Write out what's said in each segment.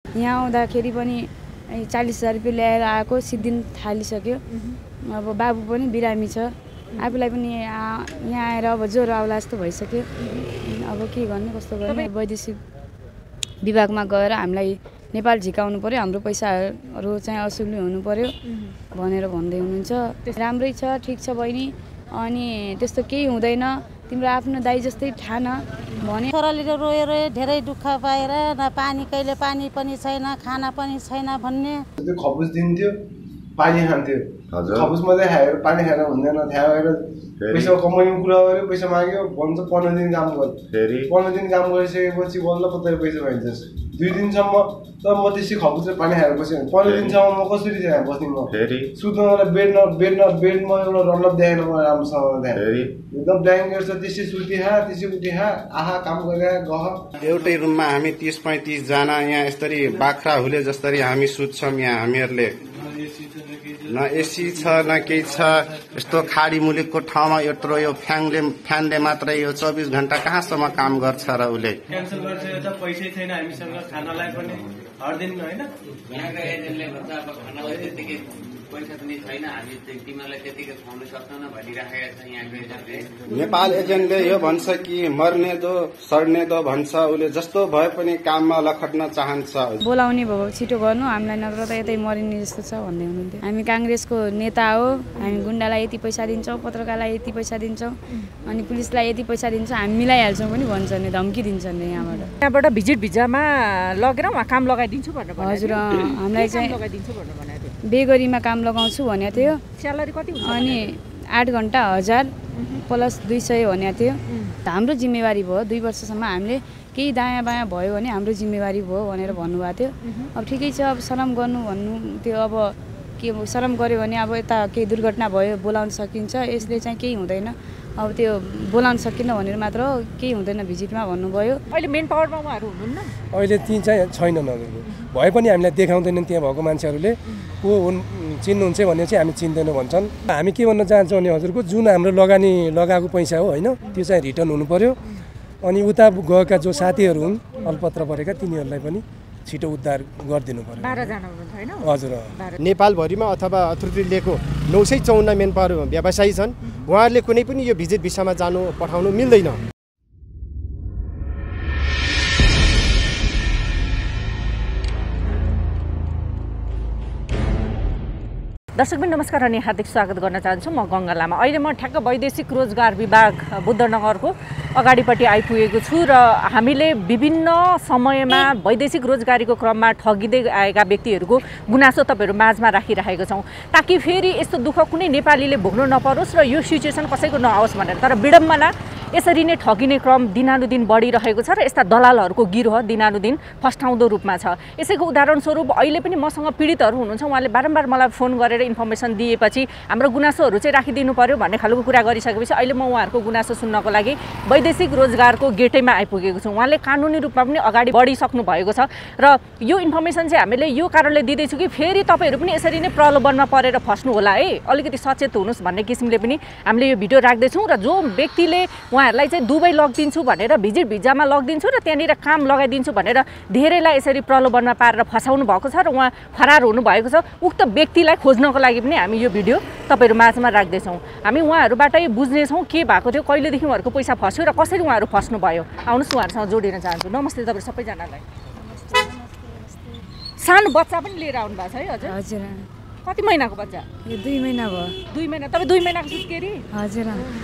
यहाँ आउँदाखेरि पनि 40,000 रुपियाँ ल्याएर आएको सिद्धिन थालिसक्यो। अब बाबु पनि बिरामी छ, आफूलाई पनि यहाँ आएर अब ज्वरो आउला जस्तो भइसक्यो। अब के गर्ने कस्तो गर्ने, वैदेशिक विभागमा गएर हामीलाई नेपाल झिकाउनु पर्यो, हाम्रो पैसाहरू चाहिँ असुली हुनु पर्यो भनेर भन्दै हुनुहुन्छ। राम्रै छ, ठिक छ बहिनी, अनि त्यस्तो केही हुँदैन, तिम्रो आफ्नो दाइ जस्तै ठान भने। छोराले रोएर धेरै दुःख पाएर न पानी, कहिले पानी पनि छैन, खाना पनि छैन भन्ने। खबुस दिन्थ्यो, पानी खान्थ्यो, खबुस मात्रै खाएर पानी खाएर हुँदैन, थाहा भएर पैसा कमाउने कुरा गर्यो, पैसा माग्यो, भन्छ 15 दिन काम गर। 15 दिन काम गरिसकेपछि बल्ल पत्ता पैसा पाइन्छ। 2 दिनसम्म त म त्यसै खबुस र पानी खाएर बसेँ। 15 दिनसम्म म कसरी त्यहाँ बस्ने? म सुत्न मलाई बेडमा एउटा रन्नप देखेन मलाई राम्रोसँग। त्यहाँ एकदम ब्ल्याङ्केट छ, त्यसै सुति त्यसै उठि आहा काम गरेर गह। एउटै रुममा हामी 30-35 जना यहाँ यसरी बाख्रा हुले जसरी हामी सुत्छौँ। यहाँ हामीहरूले न एसी छ न केही छ। यस्तो खाडी मुलुकको ठाउँमा यत्रो यो फ्यानले मात्रै यो 24 घण्टा कहाँसम्म काम गर्छ र उसले? क्यान्सल गरिसकेको छ, पैसै छैन हामीसँग खानालाई पनि हर दिन होइन। यहाँको एजेन्टले भन्छ अब खानालाई त्यतिकै पैसा पनि छैन, हामी तिमीलाई त्यतिकै खुवाउन सक्दैन भनिराखेको छ यहाँको एजेन्टले। नेपाल एजेन्टले यो भन्छ कि मर्ने दो सर्ने दो भन्छ, उसले जस्तो भए पनि काममा लखट्न चाहन्छ। बोलाउने भयो छिटो गर्नु, हामीलाई नत्र त यतै मरिने जस्तो छ भन्दै हुनुहुन्थ्यो। हामी काङ्ग्रेसको नेता हो, हामी गुन्डालाई यति पैसा दिन्छौँ, पत्रकारलाई यति पैसा दिन्छौँ, अनि पुलिसलाई यति पैसा दिन्छौँ, हामी मिलाइहाल्छौँ पनि भन्छ नि, धम्की दिन्छन् नि यहाँबाट भिजिट भिजामा लगेर उहाँ काम लगाइदिन्छु भनेर। हजुर, हामीलाई चाहिँ लगाइदिन्छु भनेर भनेको थियो। बेगरीमा काम लगाउँछु भनेको थियो। स्यालेरी कति हुन्छ? अनि 8 घण्टा 1000 प्लस 200 भनेको थियो। हाम्रो जिम्मेवारी भयो, 2 वर्षसम्म हामीले केही दायाँ बायाँ भयो भने हाम्रो जिम्मेवारी भयो भनेर भन्नुभएको थियो। अब ठिकै छ, अब शरम गर्नु भन्नु त्यो, अब के शरम गऱ्यो भने अब यता केही दुर्घटना भयो बोलाउन सकिन्छ, यसले चाहिँ केही हुँदैन। अब त्यो बोलाउन सकिन्न भनेर मात्र हो, केही हुँदैन भिजिटमा भन्नुभयो। अहिले मेन पावरमा उहाँहरू हुनुहुन्न? अहिले ती चाहिँ छैनन्, भए पनि हामीलाई देखाउँदैनन् त्यहाँ भएको मान्छेहरूले। को हुन् चिन्नुहुन्छ भने चाहिँ हामी चिन्दैनौँ भन्छन्। हामी के भन्न चाहन्छौँ भने हजुरको जुन हाम्रो लगाएको पैसा हो होइन, त्यो चाहिँ रिटर्न हुनु पर्यो। अनि उता गएका जो साथीहरू हुन् अल्पत्र परेका, तिनीहरूलाई पनि छिटो उद्धार गरिदिनु पर्यो। 12 जना हुनुहुन्छ हैन? हजुर। नेपालभरिमा अथवा अथोरिटी लिएको 954 मेन पावर व्यवसायी छन्। उहाँहरूले कुनै पनि यो भिजिट भिसामा पठाउनु मिल्दैन। दर्शकबिन नमस्कार अनि हार्दिक स्वागत गर्न चाहन्छु। म गङ्गा लामा। अहिले म ठ्याक्क वैदेशिक रोजगार विभाग बुद्धनगरको अगाडिपट्टि आइपुगेको छु र हामीले विभिन्न समयमा वैदेशिक रोजगारीको क्रममा ठगिँदै आएका व्यक्तिहरूको गुनासो तपाईँहरू माझमा राखिरहेको छौँ, ताकि फेरि यस्तो दुःख कुनै नेपालीले भोग्नु नपरोस् र यो सिचुएसन कसैको नआओस् भनेर। तर विडम्बना यसरी नै ठगिने क्रम दिनानुदिन बढिरहेको छ र यस्ता दलालहरूको गिरोह दिनानुदिन फस्टाउँदो रूपमा छ। यसैको उदाहरणस्वरूप अहिले पनि मसँग पीडितहरू हुनुहुन्छ, उहाँले बारम्बार मलाई फोन गरेर इन्फर्मेसन दिएपछि हाम्रो गुनासोहरू चाहिँ राखिदिनु पर्यो भन्ने खालको कुरा गरिसकेपछि अहिले म उहाँहरूको गुनासो सुन्नको लागि वैदेशिक रोजगारको गेटैमा आइपुगेको छु। उहाँले कानुनी रूपमा पनि अगाडि बढिसक्नु भएको छ र यो इन्फर्मेसन चाहिँ हामीले यो कारणले दिँदैछु कि फेरि तपाईँहरू पनि यसरी नै प्रलोभनमा परेर फस्नु होला है, अलिकति सचेत हुनुहोस् भन्ने किसिमले पनि हामीले यो भिडियो राख्दैछौँ। र जो व्यक्तिले उहाँहरूलाई चाहिँ दुबई लगिदिन्छु भनेर भिजिट भिजामा लगिदिन्छु र त्यहाँनिर काम लगाइदिन्छु भनेर धेरैलाई यसरी प्रलोभनमा पारेर फसाउनु भएको छ र उहाँ फरार हुनुभएको छ, उक्त व्यक्तिलाई खोज्नको लागि पनि हामी यो भिडियो तपाईँहरू माझमा राख्दैछौँ। हामी उहाँहरूबाटै बुझ्नेछौँ के भएको थियो, कहिलेदेखि उहाँहरूको पैसा फस्यो र कसरी उहाँहरू फस्नुभयो। आउनुहोस् उहाँहरूसँग जोडिन चाहन्छु। नमस्ते तपाईँहरू सबैजनालाई। सानो बच्चा पनि लिएर आउनु भएको छ है? हजुर हजुर। कति महिनाको बच्चा? यो 2 महिना भयो। 2 महिना? तपाईँ 2 महिनाको सुत्केरी? हजुर।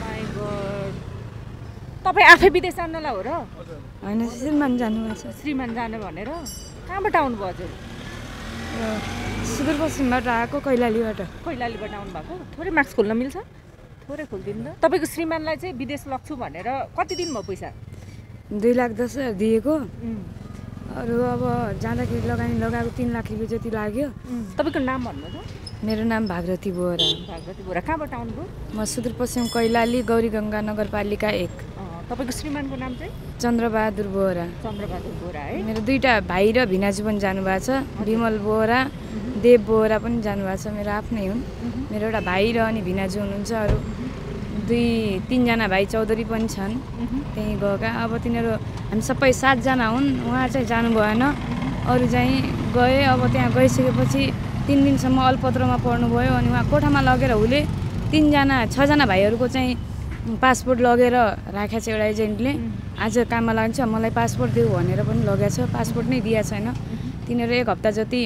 तपाईँ आफै विदेश जान्नलाई हो र? होइन, श्रीमान जानुभएको छ। श्रीमान जाने भनेर कहाँबाट आउनुभयो हजुर? सुदूरपश्चिमबाट आएको, कैलालीबाट। कैलालीबाट आउनुभएको। थोरै मास्क खोल्न मिल्छ? थोरै खोलिदिनु न। तपाईँको श्रीमानलाई चाहिँ विदेश लग्छु भनेर कति दिन भयो पैसा? 2,10,000 दिएको। अरू अब जाँदाखेरि लगाएको 3 लाख रुपियाँ जति लाग्यो। तपाईँको नाम भन्नु त? मेरो नाम भागरथी बोहरा। भागरथी बोहरा। कहाँबाट आउनुभयो? म सुदूरपश्चिम कैलाली गौरीगङ्गा नगरपालिका 1। तपाईँको श्रीमानको नाम चाहिँ? चन्द्रबहादुर बोहरा। चन्द्रबहादुर बोहरा है। मेरो 2टा भाइ र भिनाजु पनि जानुभएको छ, विमल बोहरा, देव बोहरा पनि जानुभएको छ, मेरो आफ्नै हुन्। मेरो एउटा भाइ र अनि भिनाजु हुनुहुन्छ, अरू 2-3 जना भाइ चौधरी पनि छन् त्यहीँ गएका। अब तिनीहरू हामी सबै 7 जना हुन्। उहाँ चाहिँ जानु भएन, अरू चाहिँ गए। अब त्यहाँ गइसकेपछि 3 दिनसम्म अल्पत्रमा पढ्नुभयो। अनि उहाँ कोठामा लगेर उसले 6जना भाइहरूको चाहिँ पासपोर्ट लगेर राखेको छ एउटा एजेन्टले। आज काममा लाग्छ मलाई पासपोर्ट देऊ भनेर पनि लगेको छ, पासपोर्ट नै दिएको छैन। तिनीहरू 1 हप्ता जति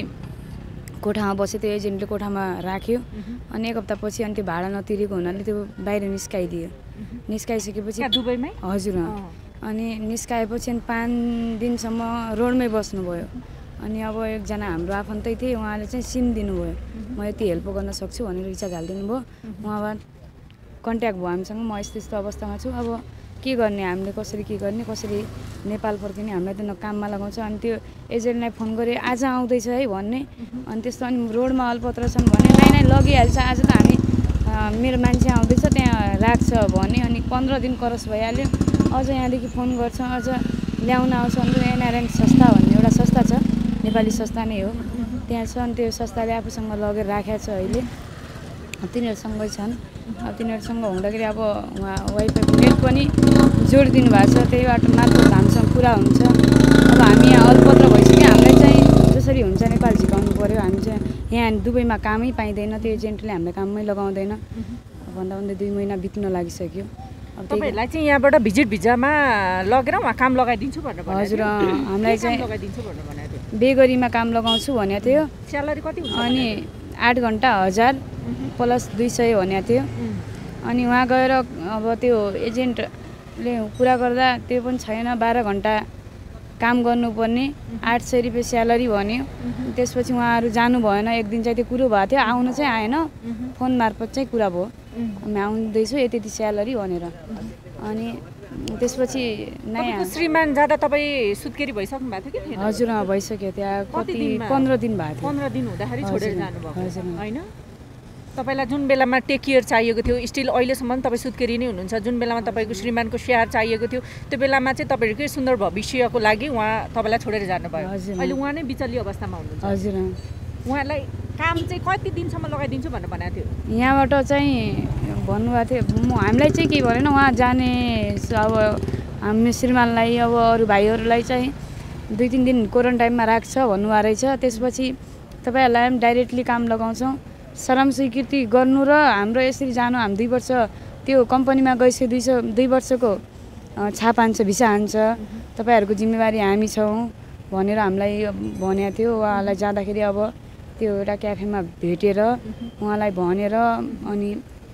कोठामा बसे, त्यो एजेन्टले कोठामा राख्यो। अनि 1 हप्तापछि अनि त्यो भाडा नतिरेको हुनाले त्यो बाहिर निस्काइदियो। निस्काइसकेपछि दुबईमै? हजुर। अनि निस्काएपछि 5 दिनसम्म रोडमै बस्नुभयो। अनि अब एकजना हाम्रो आफन्तै थिए, उहाँले चाहिँ सिम दिनुभयो, म यति हेल्प गर्न सक्छु भनेर रिचार्ज हालिदिनु भयो। उहाँबाट कन्ट्याक्ट भयो हामीसँग, म यस्तो अवस्थामा छु, अब के गर्ने, हामीले कसरी के गर्ने, कसरी नेपाल फर्किने, हामीलाई त न काममा लगाउँछ। अनि त्यो एजेन्टलाई फोन गरेँ आज आउँदैछ है भन्ने। अनि त्यस्तो अनि रोडमा अल्पत्र छन् भने नै लगिहाल्छ, आज त हामी मेरो मान्छे आउँदैछ त्यहाँ राख्छ भने। अनि 15 दिन क्रस भइहाल्यो। अझ यहाँदेखि फोन गर्छ, अझ ल्याउन आउँछ। अनि एनआरएन संस्था भन्ने एउटा संस्था छ, नेपाली संस्था नै हो, त्यहाँ छ। अनि त्यो संस्थाले आफूसँग लगेर राखेको छ अहिले, तिनीहरूसँगै छन्। अब तिनीहरूसँग हुँदाखेरि अब उहाँ वाइफाईको नेट पनि जोडिदिनु भएको छ, त्यही बाटो मार्फत हामीसँग कुरा हुन्छ। अब हामी यहाँ अल्पत्र भइसक्यो, हामीलाई चाहिँ जसरी हुन्छ नेपाल झिकाउनु पऱ्यो। हामी चाहिँ यहाँ दुबईमा कामै पाइँदैन, त्यो एजेन्टले हामीलाई काममै लगाउँदैन। भन्दा 2 महिना बित्न लागिसक्यो। अब तपाईँहरूलाई चाहिँ यहाँबाट भिजिट भिजामा लगेर उहाँ काम लगाइदिन्छु भनेर भनेको? हजुर, हामीलाई चाहिँ लगाइदिन्छु भनेर भनेको थियो। बेगरीमा काम लगाउँछु भनेको थियो। स्यालेरी कति हुन्छ? अनि 8 घन्टा 1000 प्लस 200 भनेको थियो। अनि वहाँ गएर अब त्यो एजेन्टले कुरा गर्दा त्यो पनि छैन, 12 घन्टा काम गर्नुपर्ने, 800 रुपियाँ स्यालेरी भन्यो। त्यसपछि उहाँहरू जानु भएन, एक दिन चाहिँ त्यो कुरो भएको थियो, आउनु चाहिँ आएन, फोन मार्फत चाहिँ कुरा भयो, म आउँदैछु यति स्यालेरी भनेर। अनि त्यसपछि नयाँ श्रीमान जाँदा तपाईँ सुत्केरी भइसक्नु भएको थियो कि? हजुर भइसक्यो, त्यहाँ कति 15 दिन भएको थियो। 15 दिन हुँदाखेरि छोडेर जानुभयो होइन? तपाईँलाई जुन बेलामा टेक केयर चाहिएको थियो, स्टिल अहिलेसम्म तपाईँ सुत्केरी नै हुनुहुन्छ, जुन बेलामा तपाईँको श्रीमानको स्याहार चाहिएको थियो त्यो बेलामा चाहिँ तपाईँहरूकै सुन्दर भविष्यको लागि उहाँ तपाईँलाई छोडेर जानुभयो। अहिले उहाँ नै बिचल्ली अवस्थामा हुनुहुन्छ। हजुर। उहाँलाई काम चाहिँ कति दिनसम्म लगाइदिन्छु भनेर भनेको थियो? यहाँबाट चाहिँ भन्नुभएको थियो, हामीलाई चाहिँ के भनेन, उहाँ जाने अब हामी श्रीमानलाई अब अरू भाइहरूलाई चाहिँ 2-3 दिन क्वारेन्टाइनमा राख्छ भन्नुभएको रहेछ। त्यसपछि तपाईँहरूलाई पनि डाइरेक्टली काम लगाउँछौँ, श्रम स्वीकृति गर्नु र हाम्रो यसरी जानु। हामी 2 वर्ष त्यो कम्पनीमा गइसके 2 वर्षको छाप हान्छ, भिसा हान्छ, तपाईँहरूको जिम्मेवारी हामी छौँ भनेर हामीलाई भनेको थियो। उहाँलाई जाँदाखेरि अब त्यो एउटा क्याफेमा भेटेर उहाँलाई भनेर अनि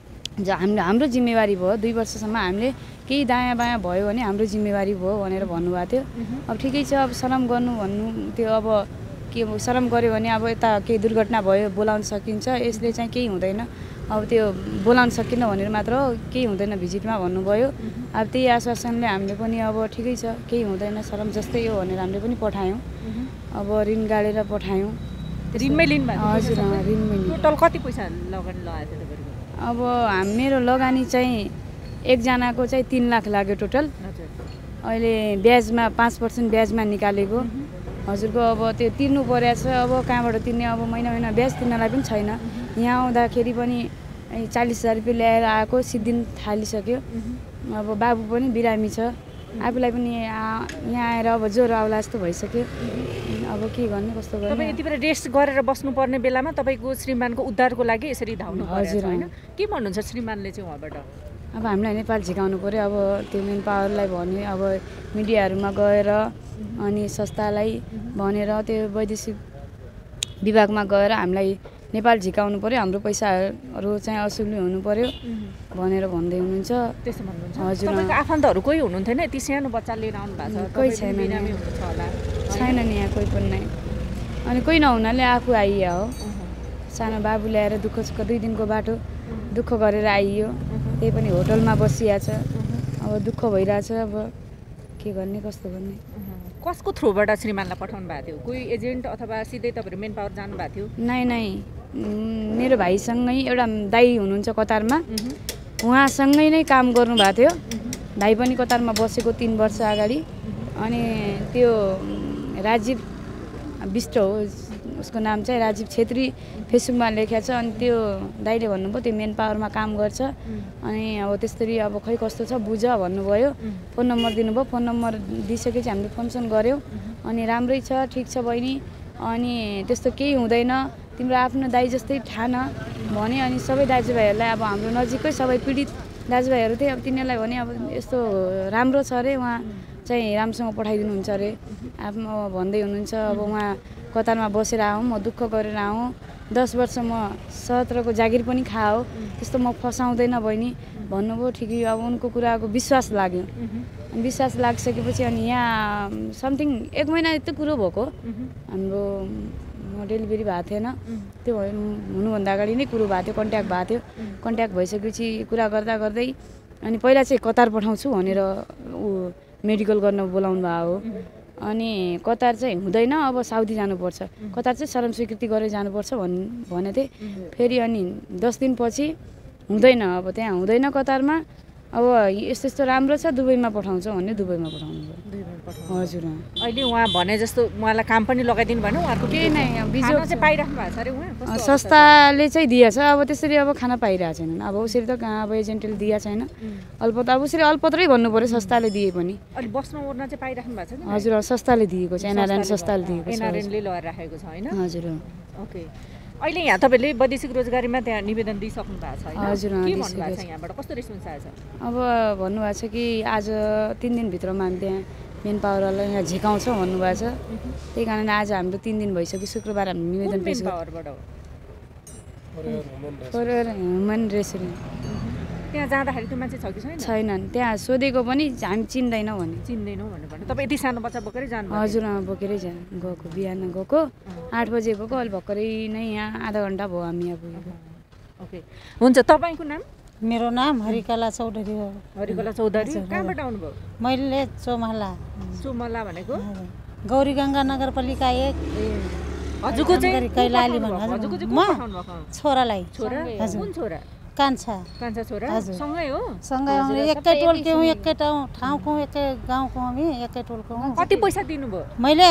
हाम्रो जिम्मेवारी भयो, 2 वर्षसम्म हामीले केही दायाँ बायाँ भयो भने हाम्रो जिम्मेवारी भयो भनेर भन्नुभएको थियो। अब ठिकै छ, अब श्रम गर्नु भन्नु त्यो अब के श्रम गऱ्यो भने अब यता केही दुर्घटना भयो बोलाउन सकिन्छ, यसले चाहिँ केही हुँदैन, अब त्यो बोलाउन सकिन्न भनेर मात्र केही हुँदैन भिजिटमा भन्नुभयो। अब त्यही आश्वासनले हामीले पनि अब ठिकै छ केही हुँदैन श्रम जस्तै हो भनेर हामीले पनि पठायौँ। अब ऋण गाडेर पठायौँ। ऋणमै लिनुभएको? हजुर, ऋणमै। टोटल कति पैसा लगानी लगाएको थियो तपाईँको? अब मेरो लगानी चाहिँ एकजनाको चाहिँ 3 लाख लाग्यो टोटल। अहिले ब्याजमा 5% ब्याजमा निकालेको। हजुरको अब त्यो तिर्नु परेको छ, अब कहाँबाट तिर्ने, अब महिना ब्याज तिर्नलाई पनि छैन। यहाँ आउँदाखेरि पनि 40,000 रुपियाँ ल्याएर आएको, सिद्धिन थालिसक्यो। अब बाबु पनि बिरामी छ, आफूलाई पनि यहाँ आएर अब ज्वरो आउला जस्तो भइसक्यो। अब के गर्ने, कस्तो गर्ने? तपाईँ यति बेला रेस्ट गरेर बस्नुपर्ने बेलामा तपाईँको श्रीमानको उद्धारको लागि यसरी धाउनु पर्छ होइन? के भन्नुहुन्छ श्रीमानले चाहिँ उहाँबाट? अब हामीलाई नेपाल झिकाउनु पऱ्यो। अब त्यो मेन पावरलाई भने अब मिडियाहरूमा गएर अनि संस्थालाई भनेर त्यो वैदेशिक विभागमा गएर हामीलाई नेपाल झिकाउनु पऱ्यो, हाम्रो पैसाहरू चाहिँ असुली हुनु पऱ्यो भनेर भन्दै हुनुहुन्छ। त्यसो भन्नुहुन्छ? हजुर। तपाईँको आफन्तहरू कोही हुनुहुन्थेन? यति सानो बच्चा लिएर आउनु भएको छ, कोही छैन, छैन नि यहाँ कोही पनि नै। अनि कोही नहुनाले आफू आइया हो, सानो बाबु ल्याएर दुःख सुख 2 दिनको बाटो दुःख गरेर आइयो, त्यही पनि होटलमा बसिया छ। अब दुःख भइरहेछ, अब के गर्ने, कस्तो गर्ने? कसको थ्रुबाट श्रीमानलाई पठाउनु भएको थियो? कोही एजेन्ट अथवा सिधै तपाईँहरू मेन पावर जानु भएको थियो? नै मेरो भाइसँगै एउटा दाइ हुनुहुन्छ कतारमा, उहाँसँगै नै काम गर्नुभएको थियो। भाइ पनि कतारमा बसेको 3 वर्ष अगाडि। अनि त्यो राजीव विष्ट हो उसको नाम चाहिँ, राजीव छेत्री, फेसबुकमा लेखेको छ। अनि त्यो दाइले भन्नुभयो त्यो मेन पावरमा काम गर्छ, अनि अब त्यसरी अब खै कस्तो छ बुझ भन्नुभयो। फोन नम्बर दिनुभयो, फोन नम्बर दिइसकेपछि हामीले फोनसोन गऱ्यौँ। अनि राम्रै छ, ठिक छ बहिनी, अनि त्यस्तो केही हुँदैन, तिम्रो आफ्नो दाइ जस्तै ठान भने। अनि सबै दाजुभाइहरूलाई अब हाम्रो नजिकै सबै पीडित दाजुभाइहरू थिए, अब तिनीहरूलाई भने अब यस्तो राम्रो छ अरे, उहाँ चाहिँ राम्रोसँग पठाइदिनुहुन्छ अरे आफ्नो भन्दै हुनुहुन्छ। अब उहाँ कतारमा बसेर आउँ, म दुःख गरेर आउँ, 10 वर्ष म 17को जागिर पनि खाओ, त्यस्तो म फसाउँदैन बहिनी भन्नुभयो। ठिकै, अब उनको कुराको विश्वास लाग्यो। विश्वास लागिसकेपछि अनि यहाँ समथिङ 1 महिना यस्तो कुरो भएको हाम्रो डेलिभरी भएको थिएन, त्यो हुनुभन्दा अगाडि नै कुरो भएको थियो, कन्ट्याक्ट भएको थियो। कन्ट्याक्ट भइसकेपछि कुरा गर्दा गर्दै अनि पहिला चाहिँ कतार पठाउँछु भनेर ऊ मेडिकल गर्न बोलाउनु भएको हो। अनि कतार चाहिँ हुँदैन, अब साउदी जानुपर्छ, कतार चाहिँ शरम स्वीकृति गरेर जानुपर्छ भने थिएँ। फेरि अनि 10 दिनपछि हुँदैन, अब त्यहाँ हुँदैन कतारमा, अब यस्तो यस्तो राम्रो छ, दुबईमा पठाउँछ भन्ने दुबईमा पठाउनु भयो। हजुर, अहिले उहाँ भने जस्तो उहाँलाई काम पनि लगाइदिनु भएन? उहाँको केही नै बिजो चाहिँ पाइराख्नु भएको छ अरे उहाँ? संस्थाले चाहिँ दिएछ, अब त्यसरी अब खाना पाइरहेको छैनन्। अब उसरी त कहाँ अब एजेन्टले दिएको छैन, अल्पत्र अब उसरी अल्पत्रै भन्नु पऱ्यो, संस्थाले दिए पनि। अहिले बस्न ओर्न चाहिँ पाइराख्नु भएको छ? हजुर, संस्थाले दिएको छ, एनआरएन संस्थाले दिएको छ, एनआरएनले लगाएर राखेको छ हैन? हजुर। ओके, अहिले यहाँ तपाईँले वैदेशिक रोजगारीमा त्यहाँ निवेदन दिइसक्नु भएको छ हैन? हजुर, के भन्नुभएको छ यहाँबाट, कस्तो रेस्पोन्स आएछ? अब भन्नुभएको छ कि आज 3 दिनभित्रमा हामी त्यहाँ मेन पावरलाई यहाँ झिकाउँछौँ भन्नुभएको छ। त्यही कारण आज हाम्रो 3 दिन भइसक्यो, शुक्रबार हामी निवेदन पेश गर्छौँ। ह्युमन रेस्टुरेन्ट त्यहाँ जाँदाखेरि त्यो मान्छे छ कि छैन? छैनन्, त्यहाँ सोधेको पनि हामी चिन्दैनौँ भने। चिन्दैनौँ भन्नु? तपाईँ यति सानो बच्चा बोकेरै जानु? हजुर, बोकेरै गएको, बिहान गएको 8 बजे गएको, अहिले भर्खरै नै यहाँ आधा घन्टा भयो हामी यहाँ पुगेको। ओके, हुन्छ। तपाईँको नाम? मेरो नाम हरिकला चौधरी हो। हरिकला चौधरी, कहाँबाट आउनुभयो? मैले चोमहला। चोमहला भनेको गौरी गङ्गा नगरपालिका 1। हजुरको चाहिँ कैलाली भन्नु? म छोरालाई। छोरा? कुन छोरा? कान्छा। कान्छा छोरा सँगै हो? सँगै हो, एकै टोलको हौँ, एकै ठाउँको, एकै गाउँको हामी, एकै टोलको हौँ। कति पैसा दिनुभयो? मैले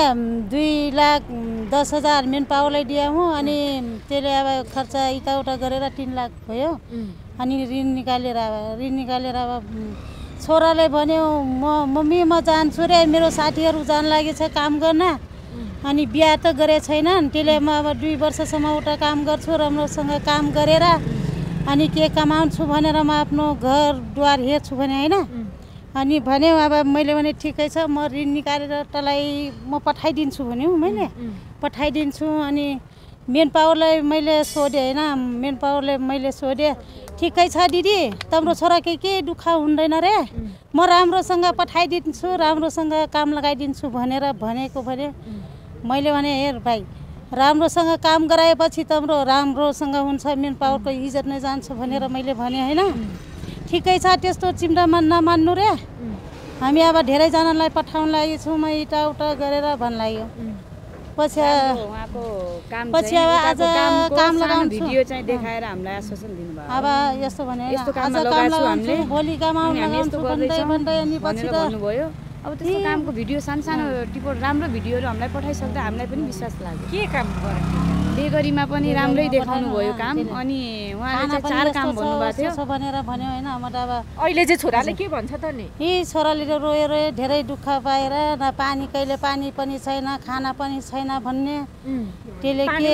2,10,000 मेन पावरलाई दिए हुँ, अनि त्यसले अब खर्च यताउता गरेर 3 लाख भयो। अनि ऋण निकालेर अब छोराले भन्यो मम्मी म जान्छु रे, मेरो साथीहरू जान लागेछ काम गर्न, अनि बिहा त गरे छैनन्, त्यसले म अब 2 वर्षसम्म उता काम गर्छु, राम्रोसँग काम गरेर अनि के कमाउँछु भनेर म आफ्नो घर द्वार हेर्छु भने होइन। अनि भन्यो अब मैले भने ठिकै छ, म ऋण निकालेर तँलाई म पठाइदिन्छु भन्यो, मैले पठाइदिन्छु। अनि मेन पावरलाई मैले सोधेँ होइन, मेन पावरले मैले सोधेँ ठिकै छ दिदी, तिम्रो छोराको के दुःख हुँदैन रे, म राम्रोसँग पठाइदिन्छु, राम्रोसँग काम लगाइदिन्छु भनेर भनेको भने। मैले भने हेर भाइ, राम्रोसँग काम गराएपछि तिम्रो राम्रोसँग हुन्छ, मेन पावरको इज्जत नै जान्छ भनेर मैले भने होइन। ठिकै छ, त्यस्तो चिम्डामा नमान्नु रे, हामी अब धेरैजनालाई पठाउन लागेछौँ, म यताउता गरेर भन्लाग्यो। पछि अब आज काम लगाउँछु, भिडियो चाहिँ देखाएर हामीलाई आश्वासन दिनुभयो। अब यस्तो भने यस्तो काममा लगाउँछु हामीले, भोलि काम लगाउँछु भन्दै अनि पछि त भन्नुभयो। अब त्यस्तो कामको भिडियो सानो टिपोट राम्रो भिडियोहरू हामीलाई पठाइसक्दा हामीलाई पनि विश्वास लाग्यो। के काम गर्यो? बेगरीमा पनि राम्रै देखाउनु भयो काम। अनि उहाँले चाहिँ 4 काम भन्नुभएको थियो भनेर भन्यो होइन। म त अब अहिले चाहिँ छोराले के भन्छ त नि? छोराले रोयो धेरै दुःख पाएर, न पानी, कहिले पानी पनि छैन, खाना पनि छैन भन्ने। त्यसले के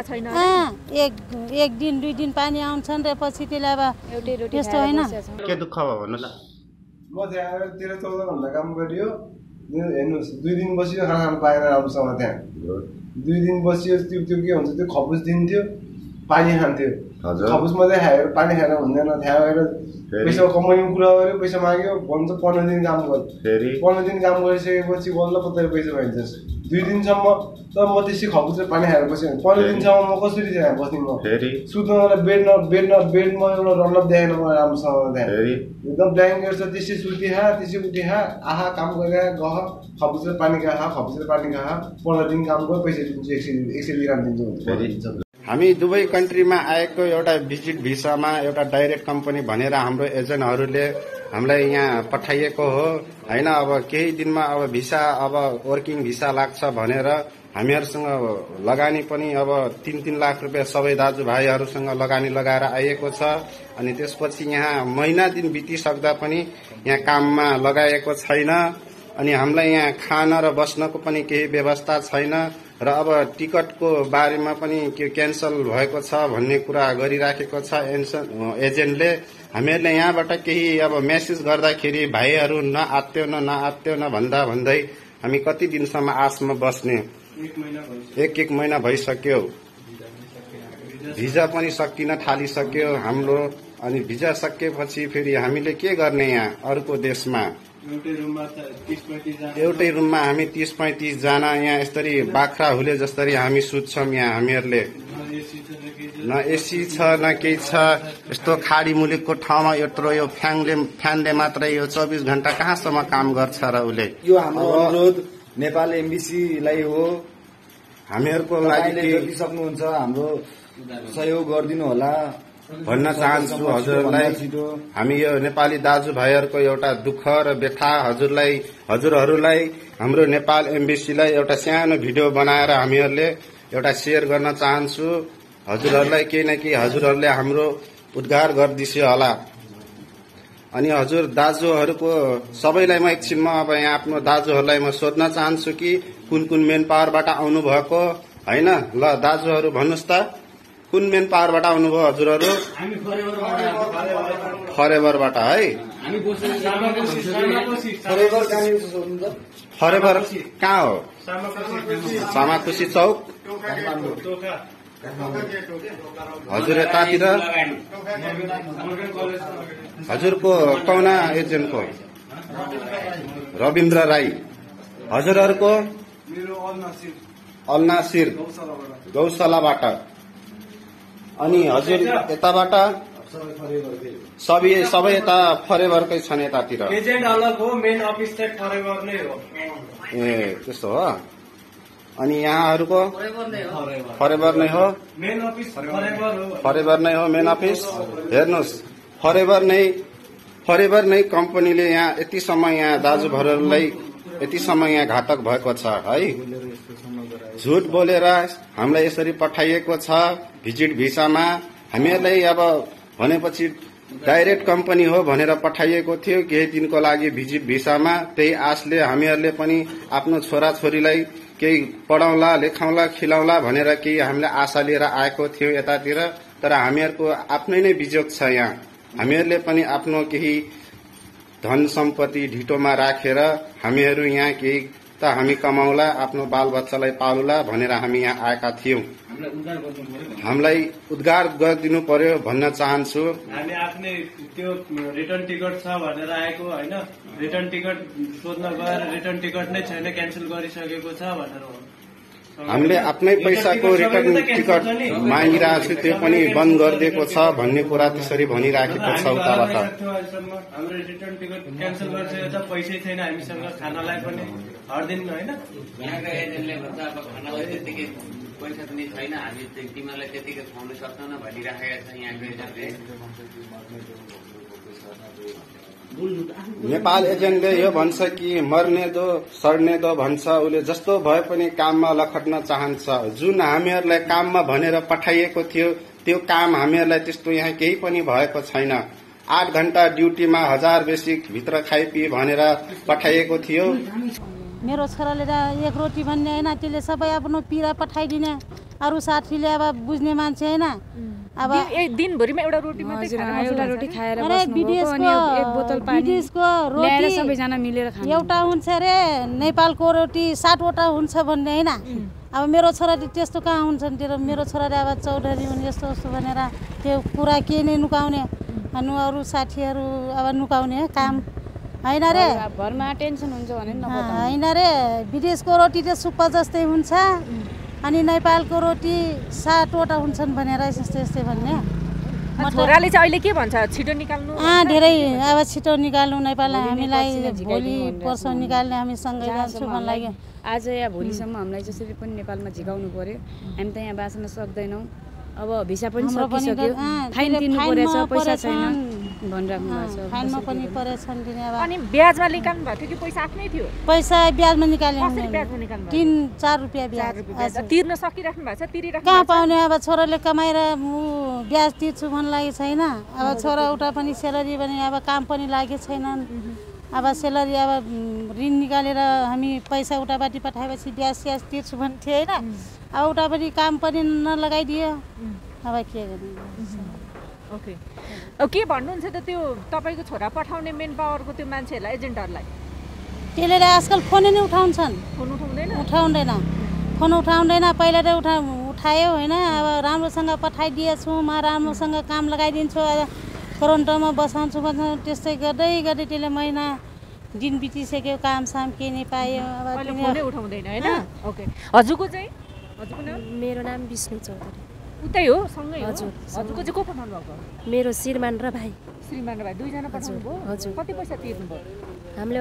एक दिन 2 दिन पानी आउँछन् र पछि त्यसले अब एउटै रोटी त्यस्तो होइन। के दुःख भयो भन्नुहोस्? म त्यहाँ आएर 13-14 घन्टा काम गरियो, हेर्नुहोस् 2 दिन बसियो, खाना खानु पाएन राम्रोसँग। त्यहाँ 2 दिन बसियो, त्यो के हुन्छ, त्यो खपुस दिन्थ्यो, पानी खान्थ्यो, खपुस मात्रै खाएर पानी खाएर हुँदैन। त्यहाँ गएर पैसा कमाउने कुरा गर्यो, पैसा माग्यो, भन्छ 15 दिन काम गर। 15 दिन काम गरिसकेपछि बल्ल पत्ता पैसा पाइन्छ। 2 दिनसम्म त म त्यसै खपुस र पानी खाएर बसेँ। 15 दिनसम्म म कसरी त्यहाँ बस्ने? म सुत्न मलाई बेडमा एउटा रन्नप देखेन मलाई राम्रोसँग। त्यहाँ एकदम ब्ल्याङ्केट छ, त्यसै सुति खा, त्यसै उठे खा, आहा काम गरेर गह, खपुस र पानी खा, खपुस र पानी खा, 15 दिन काम गर, पैसा दिन्छु, 100 दिराम दिन्छु। हामी दुबई कन्ट्रीमा आएको एउटा भिजिट भिसामा एउटा डाइरेक्ट कम्पनी भनेर हाम्रो एजेन्टहरूले हामीलाई यहाँ पठाइएको हो होइन। अब केही दिनमा अब भिसा, अब वर्किङ भिसा लाग्छ भनेर हामीहरूसँग लगानी पनि अब 3-3 लाख रुपियाँ सबै दाजुभाइहरूसँग लगानी लगाएर आइएको छ। अनि त्यसपछि यहाँ महिना दिन बितिसक्दा पनि यहाँ काममा लगाएको छैन। अनि हामीलाई यहाँ खान र बस्नको पनि केही व्यवस्था छैन र अब टिकटको बारेमा पनि के क्यान्सल भएको छ भन्ने कुरा गरिराखेको छ एजेन्टले। हामीहरूले यहाँबाट केही अब मेसेज गर्दाखेरि भाइहरू नआत्यो न भन्दै हामी कति दिनसम्म आशमा बस्ने। एक महिना भइसक्यो, भिजा पनि सकिन थालिसक्यो हाम्रो। अनि भिजा सकिएपछि फेरि हामीले के गर्ने यहाँ अर्को देशमा? एउटै रुममा हामी 30-35 जना यहाँ यसरी बाख्रा हुले जसरी हामी सुत्छौँ यहाँ। हामीहरूले न एसी छ न केही छ। यस्तो खाडी मुलुकको ठाउँमा यत्रो यो फ्यानले मात्रै यो 24 घण्टा कहाँसम्म काम गर्छ र उसले? यो हाम्रो अनुरोध नेपाल एम्बेसीलाई हो, हामीहरूको लागि सक्नुहुन्छ हाम्रो सहयोग गरिदिनु होला भन्न चाहन्छु हजुरहरूलाई। हामी यो नेपाली दाजुभाइहरूको एउटा दुःख र व्यथा हजुरहरूलाई हाम्रो नेपाल एम्बेसीलाई एउटा सानो भिडियो बनाएर हामीहरूले एउटा शेयर गर्न चाहन्छु। हजुरहरूलाई केही न केही हजुरहरूले हाम्रो उद्धार गरिदिनु होला। अनि हजुर दाजुहरूको सबैलाई म एकछिनमा अब यहाँ आफ्नो दाजुहरूलाई म सोध्न चाहन्छु कि कुन मेन पावरबाट आउनु भएको हैन? ल दाजुहरू भन्नुहोस् त, कुन मेन पावरबाट आउनुभयो हजुरहरू? फरेभरबाट है। फरेभर कहाँ हो? सामाखुसी चौक। हजुर यतातिर हजुरको कौना एजेन्टको रविन्द्र राई। हजुरहरूको अलनासिर गौशालाबाट। अनि हजुर यताबाट सबै यता फरेभरकै छन् यतातिर। एजेन्ट अलग हो, मेन अफिस चाहिँ फरेभर नै हो। ए त्यस्तो हो। अनि यहाँहरूको फरेभर नै हो, मेन अफिस फरेभर नै हो मेन अफिस। हेर्नुहोस् फरेभर नै कम्पनीले यहाँ यति समय यहाँ दाजुभाइहरूलाई यति समय यहाँ घातक भएको छ है। झुट बोलेर हामीलाई यसरी पठाइएको छ भिजिट भिसामा। हामीहरूलाई अब भनेपछि डाइरेक्ट कम्पनी हो भनेर पठाइएको थियो केही दिनको लागि भिजिट भिसामा। त्यही आशले हामीहरूले पनि आफ्नो छोराछोरीलाई केही पढाउला लेखाउला खिलाउला भनेर केही हामीले आशा लिएर आएको थियो यतातिर। तर हामीहरूको आफ्नै नै बिजोग छ यहाँ। हामीहरूले पनि आफ्नो केही धन सम्पत्ति ढिटोमा राखेर हामीहरू यहाँ केही त हामी कमाउला आफ्नो बालबच्चालाई पालुला भनेर हामी यहाँ आएका थियौं। हामीलाई उद्धार गरिदिनु पर्यो भन्न चाहन्छु। हामी आफ्नै त्यो रिटर्न टिकट छ भनेर आएको होइन। रिटर्न टिकट सोध्न गएर रिटर्न टिकट नै छैन, क्यान्सल गरिसकेको छ भनेर हो। हामीले आफ्नै पैसाको रिटर्न टिकट मागिरहेको छु, त्यो पनि बन्द गरिदिएको छ भन्ने कुरा त्यसरी भनिराखेको छ उताबाट। हाम्रो रिटर्न टिकट क्यान्सल गरिसकेको छ, पैसै छैन हामीसँग खानालाई पनि हर दिन होइन। यहाँका एजेन्टले भन्छ अब खानालाई त्यतिकै पैसा पनि छैन, हामी तिमीहरूलाई त्यतिकै खुवाउन सक्दैन भनिराखेका छ यहाँको एजेन्टले। नेपाल एजेन्टले यो भन्छ कि मर्ने दो सड्ने दो भन्छ। उसले जस्तो भए पनि काममा लखट्न चाहन्छ। जुन हामीहरूलाई काममा भनेर पठाइएको थियो त्यो काम हामीहरूलाई त्यस्तो यहाँ केही पनि भएको छैन। 8 घण्टा ड्युटीमा 1000 बेसिक भित्र खाइपिए भनेर पठाइएको थियो। मेरो छोराले एक रोटी भन्ने होइन, त्यसले सबै आफ्नो पिरा पठाइदिने। अरू साथीले अब बुझ्ने मान्छे होइन। अब दिनभरिमा एउटा रोटी मात्रै एउटा रोटी खाएर बस्नुभएको अनि एक बोतल पानी ल्याएर सबैजना मिलेर खानु। एउटा हुन्छ रे नेपालको रोटी 60 वटा हुन्छ भन्ने होइन। अब मेरो छोराले त्यस्तो कहाँ हुन्छन्? त्यो मेरो छोराले अब चौधरी हुन् यस्तो यस्तो भनेर त्यो कुरा के नै नुकाउने अनि अरू साथीहरू अब नुकाउने काम होइन रे। घरमा टेन्सन हुन्छ भने होइन रे। विदेशको रोटी त सुप्पा जस्तै हुन्छ अनि नेपालको रोटी 60 वटा हुन्छन् भनेर यस्तै भन्ने। छोराले चाहिँ अहिले के भन्छ? छिटो निकाल्नु धेरै अब छिटो निकाल्नु नेपाल हामीलाई भोलि पर्सि निकाल्ने हामी सँगै जान्छु मन लाग्यो। आज या भोलिसम्म हामीलाई जसरी पनि नेपालमा झिकाउनु पर्यो। हामी त यहाँ बाँच्न सक्दैनौँ। अब भिसा पनि सकिसक्यो, फाइन तिर्नु परेछ, पैसा छैन भनिराख्नु भएको छ। फाइनमा पनि परेछन् दिने। अब अनि ब्याजमा निकाल्नु भएको थियो कि पैसा आफ्नै थियो? पैसा ब्याजमा निकाल्नु। 3-4 रुपियाँ ब्याज तिर्न सकिराख्नु भएको छ? तिरिराख्नु कहाँ पाउने? अब छोराले कमाएर ब्याज तिर्छु भन्नु लागेको छैन। अब छोरा उता पनि सेलरी पनि अब काम पनि लागेको छैन। अब सेलरी अब ऋण निकालेर हामी पैसा उठापट्टि पठाएपछि ब्याज स्याज तिर्छु भन्थ्यो होइन अब उठापट्टि काम पनि नलगाइदियो अब के गर्ने। ओके के भन्नुहुन्छ त त्यो तपाईँको छोरा पठाउने मेन पावरको त्यो मान्छेहरूलाई एजेन्टहरूलाई? त्यसले आजकल फोनै नै उठाउँछन्। फोन उठाउँदैन? फोन उठाउँदैन। पहिला त उठायो होइन अब राम्रोसँग पठाइदिएछु म राम्रोसँग काम लगाइदिन्छु टोरन्टोमा बसाउँछु भन्छ त्यस्तै गर्दै गर्दै त्यसले महिना दिन बितिसक्यो काम साम के नै पायो अब फोनै उठाउँदैन होइन। ओके हजुरको चाहिँ हजुरको नाम? मेरो नाम विष्णु चौधरी। उतै हो सँगै? हजुर। हजुरको चाहिँ को पठाउनु भएको? मेरो श्रीमान र भाइ। श्रीमान र भाइ दुईजना पठाउनु भयो? हजुर। कति पैसा तिर्नु भयो? हामीले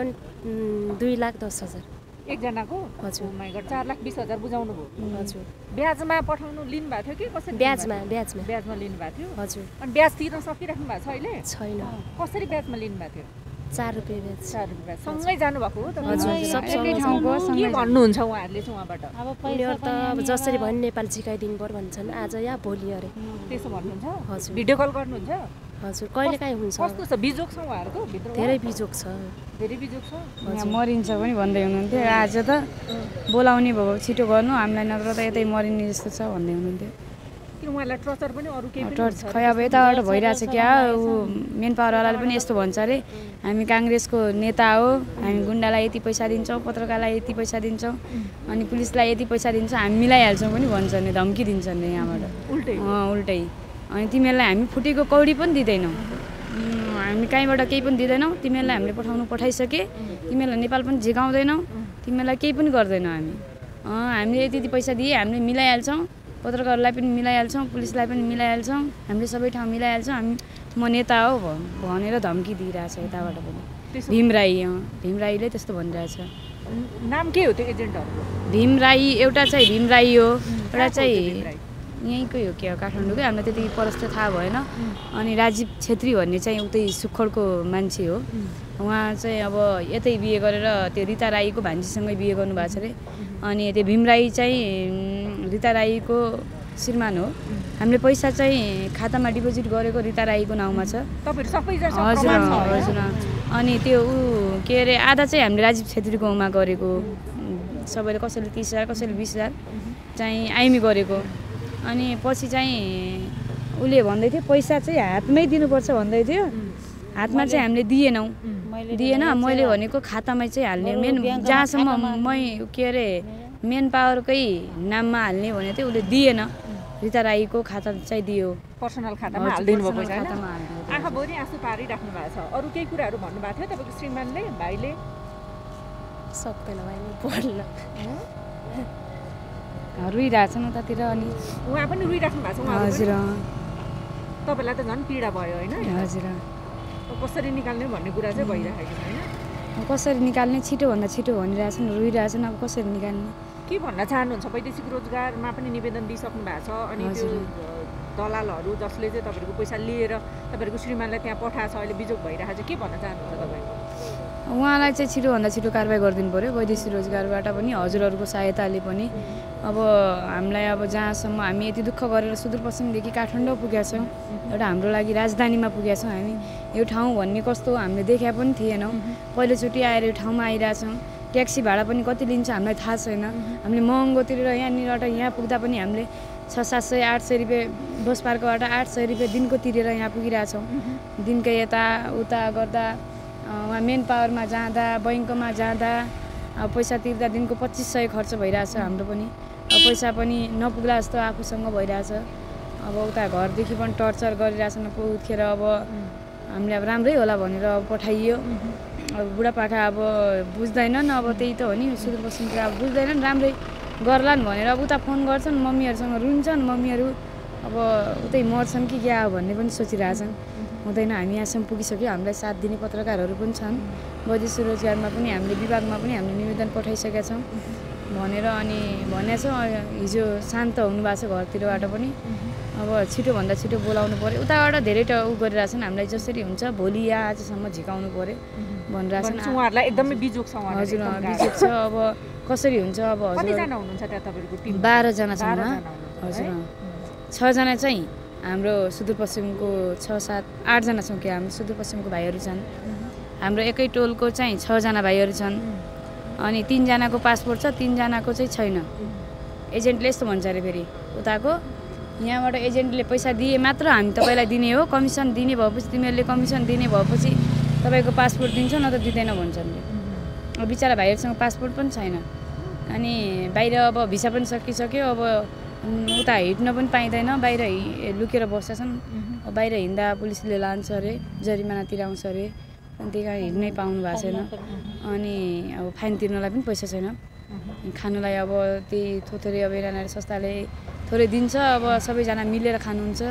2,10,000 एकजनाको? हजुर। माइ गड 4,20,000 बुझाउनु भयो? हजुर। ब्याजमा पठाउनु लिनु भएको थियो कि कसरी? ब्याजमा लिनु भएको थियो? हजुर। अनि ब्याज तिर्न सकिराख्नु भएको छ अहिले? छैन। कसरी ब्याजमा लिनु भएको थियो? 4 रुपियाँ ब्याज। 4 रुपियाँ सँगै जानुभएको हो? एकै ठाउँको के भन्नुहुन्छ उहाँहरूले चाहिँ उहाँबाट? अब उनीहरू त अब जसरी भयो नेपाल सिकाइदिनु पर्यो भन्छन् आज या भोलि अरे त्यसो भन्नुहुन्छ? हजुर। भिडियो कल गर्नुहुन्छ? हजुर कहिलेकाहीँ हुन्छ। कस्तो छ बिजोक छ उहाँहरूको भित्र? धेरै बिजोक छ। धेरै बिजोक छ? यहाँ मरिन्छ पनि भन्दै हुनुहुन्थ्यो आज त बोलाउने भयो छिटो गर्नु हामीलाई नत्र त यतै मरिने जस्तो छ भन्दै हुनुहुन्थ्यो। किन उहाँलाई टर्चर पनि अरू केही पनि टर्च खै अब यताबाट भइरहेछ क्या ऊ मेन पावरवालाले पनि यस्तो भन्छ अरे हामी काङ्ग्रेसको नेता हो हामी गुन्डालाई यति पैसा दिन्छौँ पत्रकारलाई यति पैसा दिन्छौँ अनि पुलिसलाई यति पैसा दिन्छौँ हामी मिलाइहाल्छौँ पनि भन्छ नि धम्की दिन्छ नि यहाँबाट उल्टै अनि तिमीहरूलाई हामी फुटेको कौडी पनि दिँदैनौँ हामी कहीँबाट केही पनि दिँदैनौँ तिमीहरूलाई हामीले पठाइसके तिमीहरूलाई नेपाल पनि झिकाउँदैनौँ तिमीहरूलाई केही पनि गर्दैनौँ हामीले यति यति पैसा दिए हामीले मिलाइहाल्छौँ पत्रकारलाई पनि मिलाइहाल्छौँ पुलिसलाई पनि मिलाइहाल्छौँ हामीले सबै ठाउँ मिलाइहाल्छौँ म नेता हो भनेर धम्की दिइरहेछ यताबाट पनि। भीम राईले त्यस्तो भनिरहेछ। नाम के हो त्यो एजेन्टहरूको? भीम राई एउटा चाहिँ भीम राई हो एउटा चाहिँ यहीँकै हो क्या काठमाडौँकै हामीलाई त्यति परस्त थाहा भएन। अनि राजीव छेत्री भन्ने चाहिँ उतै सुखडको मान्छे हो उहाँ चाहिँ अब यतै बिहे गरेर त्यो रिता राईको भान्जीसँगै बिहे गर्नुभएको छ अरे अनि त्यो भीम राई चाहिँ रिता राईको श्रीमान हो। हामीले पैसा चाहिँ खातामा डिपोजिट गरेको रिता राईको नाउँमा छ। हजुर अनि त्यो के अरे आधा चाहिँ हामीले राजीव छेत्रीकोमा गरेको सबैले कसैले 30,000 कसैले 20,000 चाहिँ आइमी गरेको अनि पछि चाहिँ उसले भन्दै थियो पैसा चाहिँ हातमै दिनुपर्छ भन्दै थियो हातमा चाहिँ हामीले दिएन मैले भनेको खातामै चाहिँ हाल्ने मेन जहाँसम्म के अरे मेन पावरकै नाममा हाल्ने भनेको थियो उसले दिएन रिता राईको खाता चाहिँ दियो पर्सनल खातामा हालिदिनु भएको पैसा हैन आँखाभरि आँसु पारिराख्नु भएको छ। अरू केही कुराहरू भन्नुभएको थियो तपाईँको श्रीमानले भाइले? सक्दैन भाइले पढ्न रुइरहेछन् उतातिर अनि उहाँ पनि रुइराख्नु भएको छ? हजुर तपाईँलाई त झन् पीडा भयो होइन? हजुर कसरी निकाल्ने भन्ने कुरा चाहिँ भइरहेको छैन। कसरी निकाल्ने छिटोभन्दा छिटो भनिरहेछन् रुइरहेछन् अब कसरी निकाल्ने के भन्न चाहनुहुन्छ? वैदेशिक रोजगारमा पनि निवेदन दिइसक्नु भएको छ अनि त्यो दलालहरू जसले चाहिँ तपाईँहरूको पैसा लिएर तपाईँहरूको श्रीमानलाई त्यहाँ पठाएको छ अहिले बिजोग भइरहेको छ के भन्न चाहनुहुन्छ तपाईँ? उहाँलाई चाहिँ छिटोभन्दा छिटो कारवाही गरिदिनु पऱ्यो वैदेशिक रोजगारबाट पनि हजुरहरूको सहायताले पनि। अब हामीलाई अब जहाँसम्म हामी यति दुःख गरेर सुदूरपश्चिमदेखि काठमाडौँ पुगेका छौँ एउटा हाम्रो लागि राजधानीमा पुगेका छौँ हामी यो ठाउँ भन्ने कस्तो हामीले देखेका पनि थिएनौँ पहिलोचोटि आएर यो ठाउँमा आइरहेछौँ ट्याक्सी भाडा पनि कति लिन्छ हामीलाई थाहा छैन हामीले महँगो तिरेर यहाँनिरबाट यहाँ पुग्दा पनि हामीले 600-700 800 रुपियाँ बस पार्कबाट 800 रुपियाँ दिनको तिरेर यहाँ पुगिरहेछौँ दिनकै यता उता गर्दा वहाँ मेन पावरमा जाँदा बैङ्कमा जाँदा पैसा तिर्दा दिनको 2500 खर्च भइरहेछ हाम्रो पनि पैसा पनि नपुग्ला जस्तो आफूसँग भइरहेछ अब उता घरदेखि पनि टर्चर गरिरहेछन् उठेर अब हामीले अब राम्रै होला भनेर पठाइयो अब बुढापाका अब बुझ्दैनन् अब त्यही त हो नि सुदूरपश्चिमतिर अब बुझ्दैनन् राम्रै गर्लान् भनेर अब उता फोन गर्छन् मम्मीहरूसँग रुन्छन् मम्मीहरू अब उतै मर्छन् कि क्या भन्ने पनि सोचिरहेछन् हुँदैन हामी यहाँसम्म पुगिसक्यो हामीलाई साथ दिने पत्रकारहरू पनि छन् वैदेशिक रोजगारमा पनि हामीले विभागमा पनि हामीले निवेदन पठाइसकेका छौँ भनेर अनि भनेको छ हिजो शान्त हुनुभएको छ घरतिरबाट पनि अब छिटोभन्दा छिटो बोलाउनु पऱ्यो उताबाट धेरै उ गरिरहेछन् हामीलाई जसरी हुन्छ भोलि या आजसम्म झिकाउनु पऱ्यो भनिरहेछन् उहाँहरूलाई एकदमै बिजोग छ हजुर बिजोग छ अब कसरी हुन्छ अब कतिजना हुनुहुन्छ त्यहाँ तपाईँको टिम? 12 जना छन् हजुर 6 जना चाहिँ हाम्रो सुदूरपश्चिमको 6-7-8 जना छौँ कि हाम्रो सुदूरपश्चिमको भाइहरू छन् हाम्रो एकै टोलको चाहिँ 6 जना भाइहरू छन् अनि 3 जनाको पासपोर्ट छ 3 जनाको चाहिँ छैन। एजेन्टले यस्तो भन्छ अरे फेरि उताको यहाँबाट एजेन्टले पैसा दिए मात्र हामी तपाईलाई दिने हो, कमिसन दिने भएपछि तिमीहरूले कमिसन दिने भएपछि तपाईको पासपोर्ट दिन्छ न त दिँदैन भन्छन्। अब बिचरा भाइहरूसँग पासपोर्ट पनि छैन अनि बाहिर अब भिसा पनि सकिसक्यो, अब उता हिँड्न पनि पाइँदैन, बाहिर लुकेर बस्छन्। बाहिर हिँड्दा पुलिसले लान्छ अरे, जरिमाना तिराउँछ अरे, अनि त्यही कारण हिँड्नै पाउनु भएको छैन। अनि अब फाइन तिर्नलाई पनि पैसा छैन, खानुलाई अब त्यही थोथोरै अब यहाँनिर संस्थाले थोरै दिन्छ, अब सबैजना मिलेर खानुहुन्छ।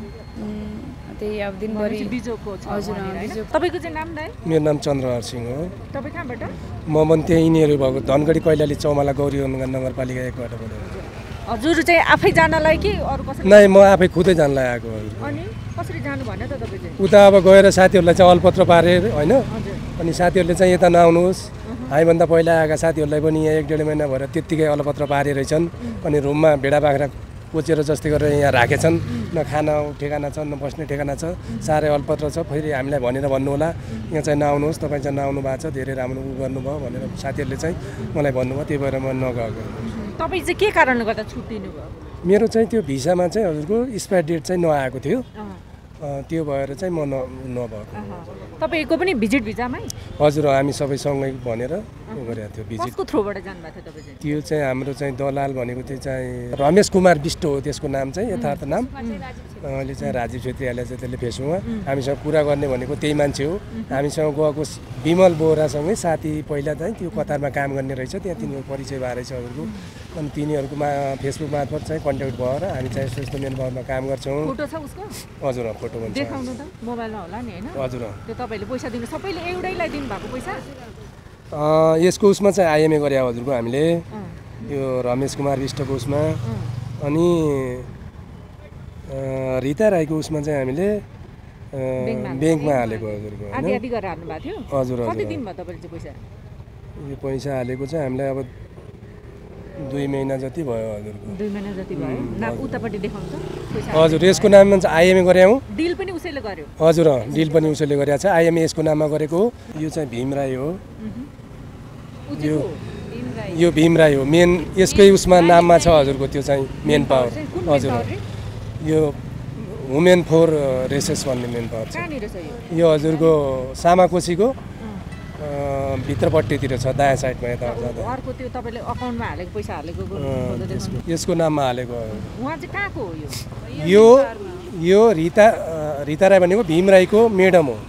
त्यही अब दिनभरि हजुर। तपाईँको चाहिँ नाम दाइ? मेरो नाम चन्द्रहार सिंह हो। तपाईँ कहाँबाट? म पनि त्यही यिनीहरू भएको धनगढी कैलाली चौमाला गौरी नगरपालिका 1बाट बोलेको। हजुर चाहिँ आफै जानलाई कि अरू कसरी? नै म आफै खुदै जानलाई आएको। अनि कसरी जानु भन्यो त तपाईँ चाहिँ? उता अब गएर साथीहरूलाई चाहिँ अलपत्र पारे होइन, अनि साथीहरूले चाहिँ यता नआउनुहोस्, हामीभन्दा पहिला आएका साथीहरूलाई पनि यहाँ 1-1.5 महिना भएर त्यत्तिकै अलपत्र पारे रहेछन्। अनि रुममा भेडा बाख्रा कोचेर जस्तै गरेर यहाँ राखेछन्, न खाना ठेगाना छ न बस्ने ठेगाना छ, साह्रै अल्पत्र छ। फेरि हामीलाई भनेर भन्नु होला यहाँ चाहिँ नआउनुहोस्, तपाईँ चाहिँ नआउनु भएको छ, धेरै राम्रो गर्नुभयो भनेर साथीहरूले चाहिँ मलाई भन्नुभयो, त्यही भएर म नगएको। तपाईँ चाहिँ के कारणले गर्दा छुट दिनुभयो? मेरो चाहिँ त्यो भिसामा चाहिँ हजुरको एक्सपायर डेट चाहिँ नआएको थियो, त्यो भएर चाहिँ म नभएको। तपाईँको पनि भिजिट भिजामै? हजुर, हामी सबै सँगै भनेर गरेको थियो भिजिट। कसको थ्रुबाट जानुभएको थियो तपाईँ चाहिँ? त्यो चाहिँ हाम्रो चाहिँ दलाल भनेको चाहिँ रमेश कुमार विष्ट हो त्यसको नाम चाहिँ, यथार्थ नाम। अहिले चाहिँ राजीव छेत्रीले चाहिँ त्यसले फेसबुकमा हामीसँग कुरा गर्ने भनेको त्यही मान्छे हो। हामीसँग गएको विमल बोरासँगै साथी पहिला चाहिँ त्यो कतारमा काम गर्ने रहेछ, त्यहाँ तिनीहरू परिचय भएर रहेछ हजुरको। अनि तिनीहरूको फेसबुक मार्फत चाहिँ कन्ट्याक्ट भएर हामी चाहिँ यस्तो यस्तो मेन पावरमा काम गर्छौँ। फोटो छ उसको? हजुर, फोटो पनि छ। देखाउनु त, मोबाइलमा होला नि होइन? हजुर। त्यो तपाईँले पैसा दिनु, सबैले एउटैलाई दिनुभएको पैसा? यसको उसमा चाहिँ आइएमए गरे हजुरको हामीले, यो रमेश कुमार विष्टको उसमा। अनि रिता राईको उसमा चाहिँ हामीले ब्याङ्कमा हालेको हजुरको। आधी गरेर हाल्नु भएको थियो? हजुर। कति दिन भयो तपाईँले चाहिँ पैसा? यो पैसा हालेको चाहिँ हामीलाई अब 2 महिना जति भयो हजुरको। 2 महिना जति भयो। नाम उतापट्टि देखाउँछ पैसा? हजुर, यसको नाममा चाहिँ आइएमए गरे हौँ। डिल पनि उसैले गर्यो? हजुर, डिल पनि उसैले गरेको छ। आइएमए यसको नाममा गरेको हो। यो चाहिँ भीम राई हो। यो भीम राई हो, मेन यसकै उसमा नाममा छ हजुरको, त्यो चाहिँ मेन पावर। हजुर, यो वुमेन फर रेसेस भन्ने मेन पावर छ। यो हजुरको सामाकोसीको भित्रपट्टितिर छ, दायाँ साइडमा यता जाँदा। अर्को त्यो तपाईँले अकाउन्टमा हालेको पैसा हालेको यसको नाममा हालेको। उहाँ चाहिँ कहाँको हो यो? यो रिता राई भनेको भीम राईको मेडम हो।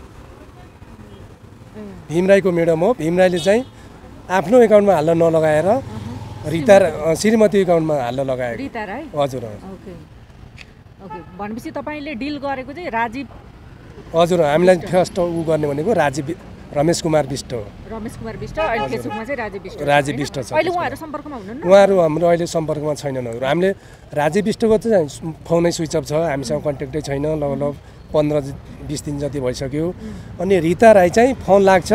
भीम राईको मेडम हो। भीम राईले चाहिँ आफ्नो एकाउन्टमा हाल्न नलगाएर श्रीमती एकाउन्टमा हाल्न लगाएको। रिता राई? हजुर। ओके ओके, भनेपछि तपाईँले डिल गरेको चाहिँ राजीव? हजुर, हामीलाई फर्स्ट उ गर्ने भनेको रमेश कुमार विष्ट हो। रमेश कुमार विष्ट, अहिले फेसबुकमा चाहिँ राजीव विष्ट। राजीव विष्ट छ। अहिले उहाँहरू सम्पर्कमा हुनुहुन्न? उहाँहरू हाम्रो अहिले सम्पर्कमा छैनन्। हामीले राजीव विष्टको चाहिँ फोनै स्विच अफ छ, हामीसँग कन्ट्याक्टै छैन। लगभग 15-20 दिन जति भइसक्यो। अनि रिता राई चाहिँ फोन लाग्छ,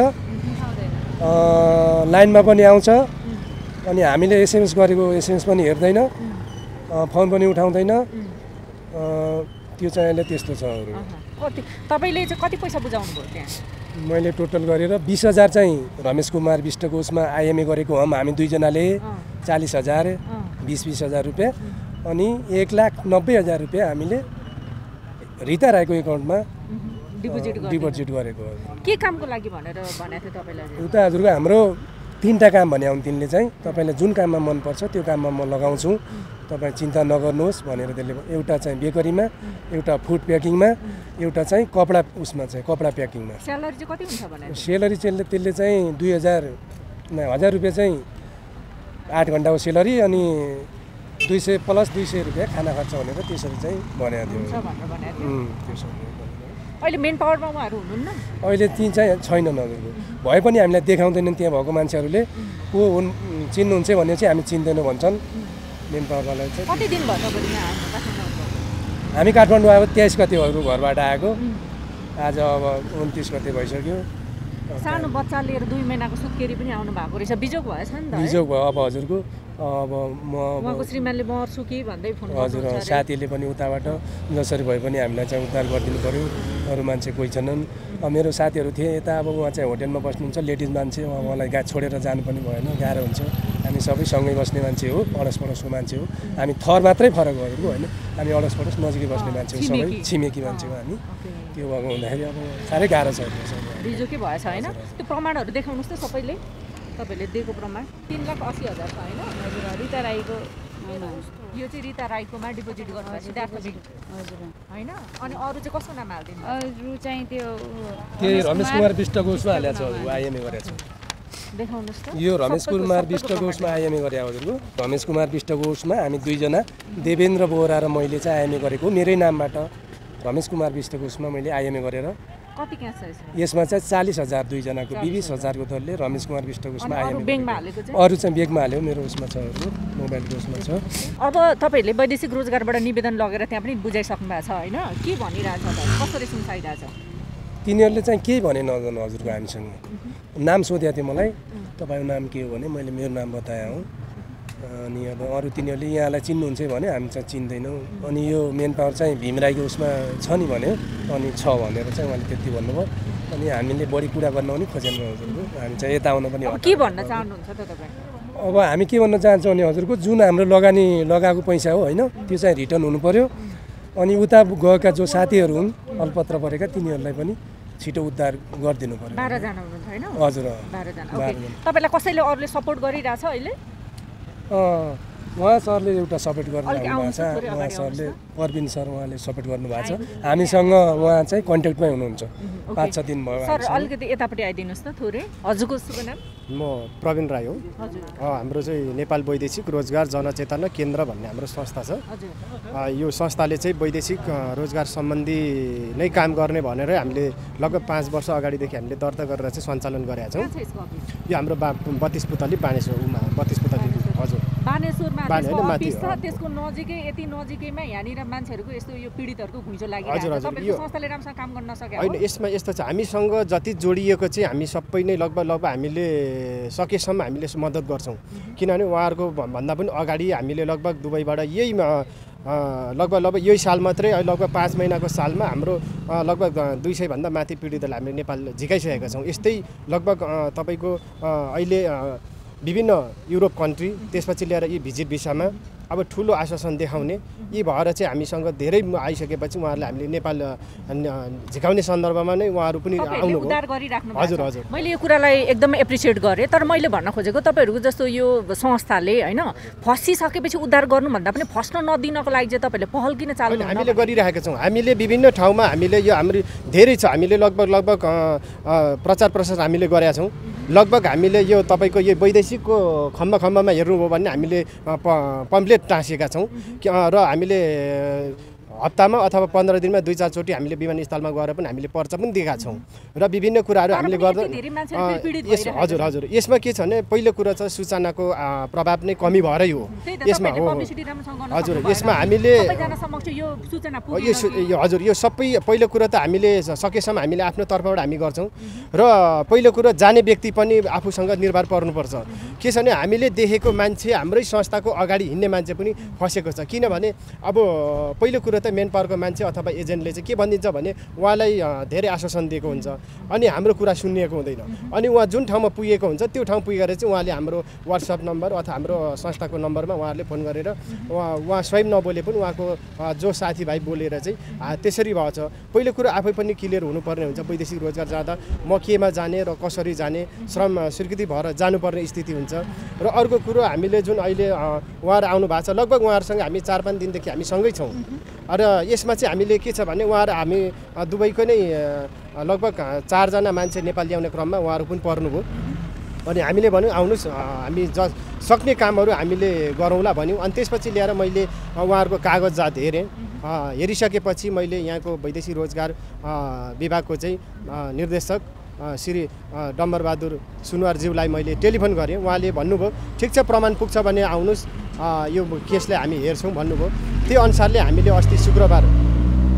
लाइनमा पनि आउँछ, अनि हामीले एसएमएस गरेको एसएमएस पनि हेर्दैन, फोन पनि उठाउँदैन। त्यो चाहिँ अहिले त्यस्तो छ। तपाईँले चाहिँ कति पैसा बुझाउनु भयो त्यहाँ? मैले टोटल गरेर 20,000 चाहिँ रमेश कुमार विष्टको उसमा आइएमए गरेको हौँ हामी दुईजनाले, 40,000, 20,000 रुपियाँ, अनि 1,90,000 रुपियाँ हामीले रिता राईको एकाउन्टमा डिपोजिट गरेको। के कामको लागि भनेर भनेको थियो तपाईँलाई? उता हजुरको हाम्रो 3टा काम भने हुन् तिनले चाहिँ, तपाईँलाई जुन काममा मनपर्छ त्यो काममा म लगाउँछु, तपाईँ चिन्ता नगर्नुहोस् भनेर त्यसले। एउटा चाहिँ बेकरीमा, एउटा फुड प्याकिङमा, एउटा चाहिँ कपडा उसमा चाहिँ कपडा प्याकिङमा। स्यालेरी चाहिँ कति हुन्छ भने? स्यालेरी चाहिँ त्यसले चाहिँ 1000 रुपियाँ चाहिँ 8 घन्टाको स्यालेरी, अनि 200 + 200 रुपियाँ खाना खर्च भनेर त्यसरी चाहिँ भनेको थियो। अहिले मेन पावरमा उहाँहरू हुनुहुन्न? अहिले ती चाहिँ छैनन् हजुरको। भए पनि हामीलाई देखाउँदैनन् त्यहाँ भएको मान्छेहरूले, को हुन् चिन्नुहुन्छ भने चाहिँ हामी चिन्दैनौँ भन्छन् मेन पावरवालाले चाहिँ। कति दिन भयो तपाईँ यहाँ काठमाडौँ? हामी काठमाडौँ आएको 23 गते घरबाट आएको, आज अब 29 गते भइसक्यो। सानो बच्चा लिएर 2 महिनाको सुत्केरी पनि आउनु भएको रहेछ बिजोग भएछ नि त बिजोग भयो अब हजुरको अब म उहाँको श्रीमानले मर्छु कि भन्दै फोन हजुर साथीले पनि उताबाट जसरी भए पनि हामीलाई चाहिँ उद्धार गरिदिनु पर्यो अरू मान्छे कोही छैनन् मेरो साथीहरू थिए यता अब उहाँ चाहिँ होटेलमा बस्नुहुन्छ लेडिज मान्छे उहाँलाई छोडेर जानु पनि भएन गाह्रो हुन्छ हामी सबै सँगै बस्ने मान्छे हो अडस पडोसको मान्छे हो हामी थर मात्रै फरक भएको होइन हामी अडस पडोस नजिकै बस्ने मान्छे हो सबै छिमेकी मान्छे हो हामी त्यो भएको हुँदाखेरि अब साह्रै गाह्रो छ बिजोकै भएछ होइन त्यो प्रमाणहरू देखाउनुहोस् त सबैले तपाईँले दिएको प्रमाण 3,80,000 छ होइन रिता राईको यो चाहिँ रिता राईकोमा डिपोजिट गर्नुभएको सिद्धार्थ बिग हजुर होइन अनि अरू चाहिँ कसको नाम हालिदिनु अरू चाहिँ त्यो रमेश कुमार विष्टको उसमा हालेको छ आइएमए गरेको छ देखाउनुहोस् त यो रमेश कुमार विष्टको उसमा आइएमए गरे हजुरको रमेश कुमार विष्टको उसमा हामी 2 जना देवेन्द्र बोहरा र मैले चाहिँ आइएमए गरेको मेरै नामबाट रमेश कुमार विष्टको उसमा मैले आइएमए गरेर कति क्यास छ यसमा चाहिँ 40,000 2 जनाको 20,000 को दरले रमेश कुमार विष्टको उसमा आइएमए ब्याङ्कमा हालेको चाहिँ अरू चाहिँ ब्याङ्कमा हाल्यो मेरो उसमा छ मोबाइलको उसमा छ अब तपाईँहरूले वैदेशिक रोजगारबाट निवेदन लगेर त्यहाँ पनि बुझाइसक्नु भएको छ होइन के भनिरहेछ त कसरी सुनसाइरहेछ तिनीहरूले चाहिँ केही भने नगर्नु हजुरको हामीसँग नाम सोधेको थियो मलाई तपाईँको नाम के हो भने मैले मेरो नाम बताएँ हो अनि अब अरू तिनीहरूले यहाँलाई चिन्नुहुन्छ भने हामी चाहिँ चिन्दैनौँ अनि यो मेन पावर चाहिँ भीमराईको उसमा छ नि भन्यो अनि छ भनेर चाहिँ उहाँले त्यति भन्नुभयो अनि हामीले बढी कुरा गर्न पनि खोजेनौँ हजुरको हामी चाहिँ यता आउन पनि के भन्न चाहनुहुन्छ त तपाईँ अब हामी के भन्न चाहन्छौँ भने हजुरको जुन हाम्रो लगाएको पैसा हो होइन त्यो चाहिँ रिटर्न हुनु पर्यो अनि उता गएका जो साथीहरू हुन् अल्पत्र परेका तिनीहरूलाई पनि छिटो उद्धार गरिदिनु पर्यो 12 जना हुनुहुन्छ हैन हजुर 12 जना तपाईलाई कसैले अरूले सपोर्ट गरिरहेछ अहिले उहाँ सरले एउटा सपोर्ट गर्नुभएको छ उहाँ सरले परबिन सर उहाँले सपोर्ट गर्नुभएको छ हामीसँग उहाँ चाहिँ कन्ट्याक्टमै हुनुहुन्छ 5-6 दिन भयो सर अलिकति यतापट्टि आइदिनुहोस् त थोरै हजुरको शुभ नाम म प्रवीण राई हो हाम्रो चाहिँ नेपाल वैदेशिक रोजगार जनचेतना केन्द्र भन्ने हाम्रो संस्था छ यो संस्थाले चाहिँ वैदेशिक रोजगार सम्बन्धी नै काम गर्ने भनेर हामीले लगभग 5 वर्ष अगाडिदेखि हामीले दर्ता गरेर चाहिँ सञ्चालन गरेका छौँ यो हाम्रो 32 पुतली बानेश्वरमा 32 पुतली हजुर बानेश्वरमा अफिस छ त्यसको नजिकै यति नजिकैमा यहाँनिर मान्छेहरूको यस्तो यो पीडितहरूको घुइँचो लागिरहेको छ तपाईको संस्थाले राम्रोसँग काम गर्न सके हैन यसमा यस्तो छ हामीसँग जति जोडिएको चाहिँ हामी सबै नै लगभग हामीले सकेसम्म हामीले मद्दत गर्छौँ किनभने उहाँहरूको भन्दा पनि अगाडि हामीले लगभग दुबईबाट यही लगभग यही साल मात्रै लगभग 5 महिनाको सालमा हाम्रो लगभग 200 भन्दा माथि पीडितलाई हामीले नेपाल झिकाइसकेका छौँ यस्तै लगभग तपाईको अहिले विभिन्न युरोप कन्ट्री त्यसपछि ल्याएर यी भिजिट भिसामा अब ठुलो आश्वासन देखाउने यी भएर चाहिँ हामीसँग धेरै आइसकेपछि उहाँहरूले हामीले नेपाल झिकाउने सन्दर्भमा नै उहाँहरू पनि आउनु हजुर हजुर मैले यो कुरालाई एकदमै एप्रिसिएट गरेँ तर मैले भन्न खोजेको तपाईँहरूको जस्तो यो संस्थाले होइन फसिसकेपछि उद्धार गर्नुभन्दा पनि फस्न नदिनको लागि चाहिँ तपाईँले पहल किन चालु हामीले गरिरहेका छौँ हामीले विभिन्न ठाउँमा हामीले यो हाम्रो धेरै छ हामीले लगभग प्रचार प्रसार हामीले गरेका छौँ लगभग हामीले यो तपाईँको यो वैदेशिकको खम्बामा हेर्नुभयो भने हामीले पम्पलेट टाँसेका छौँ र हामीले हप्तामा अथवा 15 दिनमा 2-4 चोटि हामीले विमानस्थलमा गएर पनि हामीले पर्चा पनि दिएका छौँ र विभिन्न कुराहरू हामीले गर्दा हजुर हजुर यसमा के छ भने पहिलो कुरा चाहिँ सूचनाको प्रभाव नै कमी भएरै हो यसमा हो हजुर यसमा हामीले हजुर यो सबै पहिलो कुरा त हामीले सकेसम्म हामीले आफ्नो तर्फबाट हामी गर्छौँ र पहिलो कुरा जाने व्यक्ति पनि आफूसँग निर्भर पर्नुपर्छ के छ भने हामीले देखेको मान्छे हाम्रै संस्थाको अगाडि हिँड्ने मान्छे पनि फसेको छ किनभने अब पहिलो कुरा त मेन पावरको मान्छे अथवा एजेन्टले चाहिँ के भनिदिन्छ भने उहाँलाई धेरै आश्वासन दिएको हुन्छ अनि हाम्रो कुरा सुनिएको हुँदैन अनि उहाँ जुन ठाउँमा पुगेको हुन्छ त्यो ठाउँ पुगेर चाहिँ उहाँले हाम्रो व्हाट्सएप नम्बर अथवा हाम्रो संस्थाको नम्बरमा उहाँहरूले फोन गरेर उहाँ स्वयं नबोले पनि उहाँको जो साथीभाइ बोलेर चाहिँ त्यसरी भएछ पहिलो कुरा आफै पनि क्लियर हुनुपर्ने हुन्छ वैदेशिक रोजगार जाँदा म केमा जाने र कसरी जाने श्रम स्वीकृति भएर जानुपर्ने स्थिति हुन्छ र अर्को कुरो हामीले जुन अहिले उहाँहरू आउनु भएको छ लगभग उहाँहरूसँग हामी 4-5 दिनदेखि हामी सँगै छौँ र यसमा चाहिँ हामीले के छ भने उहाँहरू हामी दुबईको नै लगभग 4 जना मान्छे नेपाल ल्याउने क्रममा उहाँहरू पनि पर्नुभयो अनि हामीले भन्यौँ आउनुहोस् हामी सक्ने कामहरू हामीले गरौँला भन्यौँ अनि त्यसपछि ल्याएर मैले उहाँहरूको कागजात हेरेँ हेरिसकेपछि मैले यहाँको वैदेशिक रोजगार विभागको चाहिँ निर्देशक श्री डम्बरबहादुर सुनवारज्यूलाई मैले टेलिफोन गरेँ उहाँले भन्नुभयो ठिक छ प्रमाण पुग्छ भने आउनुहोस् यो केसलाई हामी हेर्छौँ भन्नुभयो त्यो अनुसारले हामीले अस्ति शुक्रबार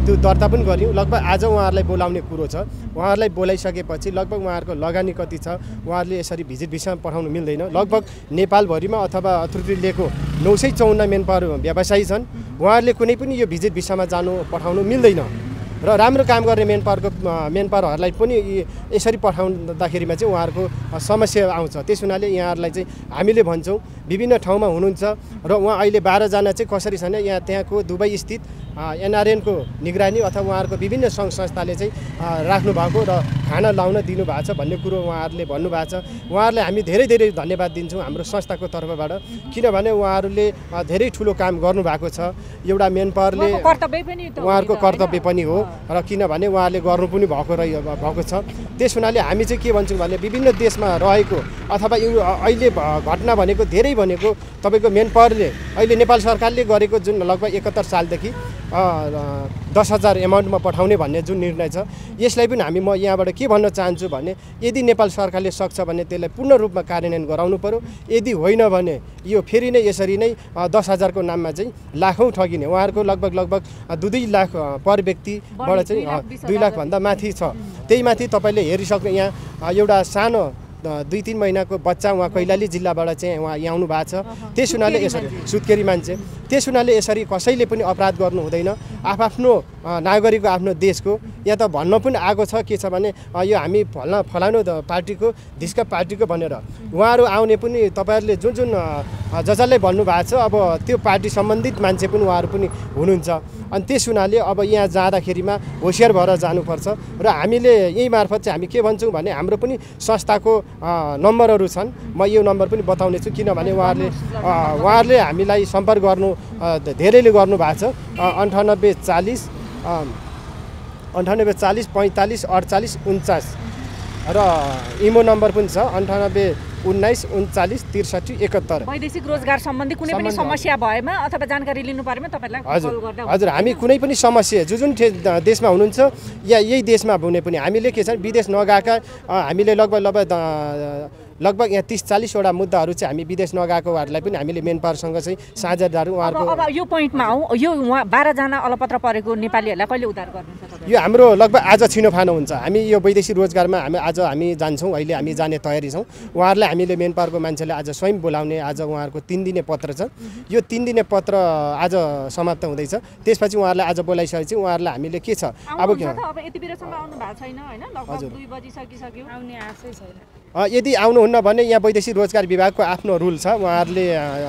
त्यो दर्ता पनि गऱ्यौँ। लगभग आज उहाँहरूलाई बोलाउने कुरो छ। उहाँहरूलाई बोलाइसकेपछि लगभग उहाँहरूको लगानी कति छ, उहाँहरूले यसरी भिजिट भिसामा पठाउनु मिल्दैन। लगभग नेपालभरिमा अथवा अथोरिटीले लिएको 954 मेन पावर व्यवसायी छन्। उहाँहरूले कुनै पनि यो भिजिट भिसामा पठाउनु मिल्दैन र राम्रो काम गर्ने मेन पावरहरूलाई पनि यसरी पठाउँदाखेरिमा चाहिँ उहाँहरूको समस्या आउँछ। त्यस हुनाले यहाँहरूलाई चाहिँ हामीले भन्छौँ विभिन्न ठाउँमा हुनुहुन्छ र उहाँ अहिले 12 जना चाहिँ कसरी छन् यहाँ त्यहाँको दुबई स्थित एनआरएनको निगरानी अथवा उहाँहरूको विभिन्न सङ्घ संस्थाले चाहिँ राख्नु भएको र खाना लाउन दिनुभएको छ भन्ने कुरो उहाँहरूले भन्नुभएको छ। उहाँहरूलाई हामी धेरै धेरै धन्यवाद दिन्छौँ हाम्रो संस्थाको तर्फबाट, किनभने उहाँहरूले धेरै ठुलो काम गर्नुभएको छ। एउटा मेन पावरले उहाँहरूको कर्तव्य पनि हो र किनभने उहाँहरूले गर्नु पनि भएको छ। त्यस हुनाले हामी चाहिँ के भन्छौँ भने विभिन्न देशमा रहेको अथवा यो अहिले घटना भनेको धेरै भनेको तपाईँको मेन पावरले अहिले नेपाल सरकारले गरेको जुन लगभग 71 सालदेखि 10,000 एमाउन्टमा पठाउने भन्ने जुन निर्णय छ, यसलाई पनि हामी म यहाँबाट के भन्न चाहन्छु भने यदि नेपाल सरकारले सक्छ भने त्यसलाई पूर्ण रूपमा कार्यान्वयन गराउनु पर्यो। यदि होइन भने यो फेरि नै यसरी नै 10,000 को नाममा चाहिँ लाखौँ ठगिने उहाँहरूको लगभग 2 लाख पर व्यक्तिबाट चाहिँ 2 लाखभन्दा माथि छ। त्यही माथि तपाईँले हेरिसक्नु यहाँ एउटा सानो 2-3 महिनाको बच्चा उहाँ कैलाली जिल्लाबाट चाहिँ उहाँ यहाँ आउनु भएको छ। त्यस हुनाले यसरी सुत्केरी मान्छे, त्यस हुनाले यसरी कसैले पनि अपराध गर्नु हुँदैन। आफ्नो नागरिकको आफ्नो देशको यहाँ त भन्न पनि आएको छ के छ भने यो हामी फलानु पार्टीको धिस्का पार्टीको भनेर उहाँहरू आउने पनि तपाईँहरूले जुन जसलाई भन्नुभएको छ अब त्यो पार्टी सम्बन्धित मान्छे पनि उहाँहरू पनि हुनुहुन्छ। अनि त्यस हुनाले अब यहाँ जाँदाखेरिमा होसियार भएर जानुपर्छ र हामीले यही मार्फत चाहिँ हामी के भन्छौँ भने हाम्रो पनि संस्थाको नम्बरहरू छन्। म यो नम्बर पनि बताउने छु किनभने उहाँहरूले हामीलाई सम्पर्क गर्नु धेरैले गर्नुभएको छ। 98 40 45 48 49 र इमो नम्बर पनि छ 98 19 39 63 71। वैदेशिक रोजगार सम्बन्धी कुनै पनि समस्या भएमा अथवा जानकारी लिनु परेमा तपाईलाई कल गर्दा हजुर हामी कुनै पनि समस्या जुन देशमा हुनुहुन्छ या यही देशमा हुने पनि हामीले के छ विदेश नगएका हामीले लगभग यहाँ 30-40 वटा मुद्दाहरू चाहिँ हामी विदेश नगएकोहरूलाई पनि हामीले मेन पावरसँग चाहिँ साझेदार उहाँहरूको अब यो पोइन्टमा आउँ। यो 12 जना अलपत्र परेको नेपालीहरूलाई कहिले उद्धार गर्नुहुन्छ तपाईँ? यो हाम्रो लगभग आज छिनोफानो हुन्छ। हामी यो वैदेशिक रोजगारमा हामी जान्छौँ, अहिले हामी जाने तयारी छौँ। उहाँहरूलाई हामीले मेन पावरको मान्छेले आज स्वयं बोलाउने आज उहाँहरूको 3 दिने पत्र छ। यो 3 दिने पत्र आज समाप्त हुँदैछ। त्यसपछि उहाँहरूलाई आज बोलाइसकेपछि उहाँहरूलाई हामीले के छ अब यति बेरसम्म आउनु भएको छैन हैन? लगभग 2 बजी सकिसक्यो, आउने आशै छैन। यदि आउनुहुन्न भने यहाँ वैदेशिक रोजगार विभागको आफ्नो रुल छ। उहाँहरूले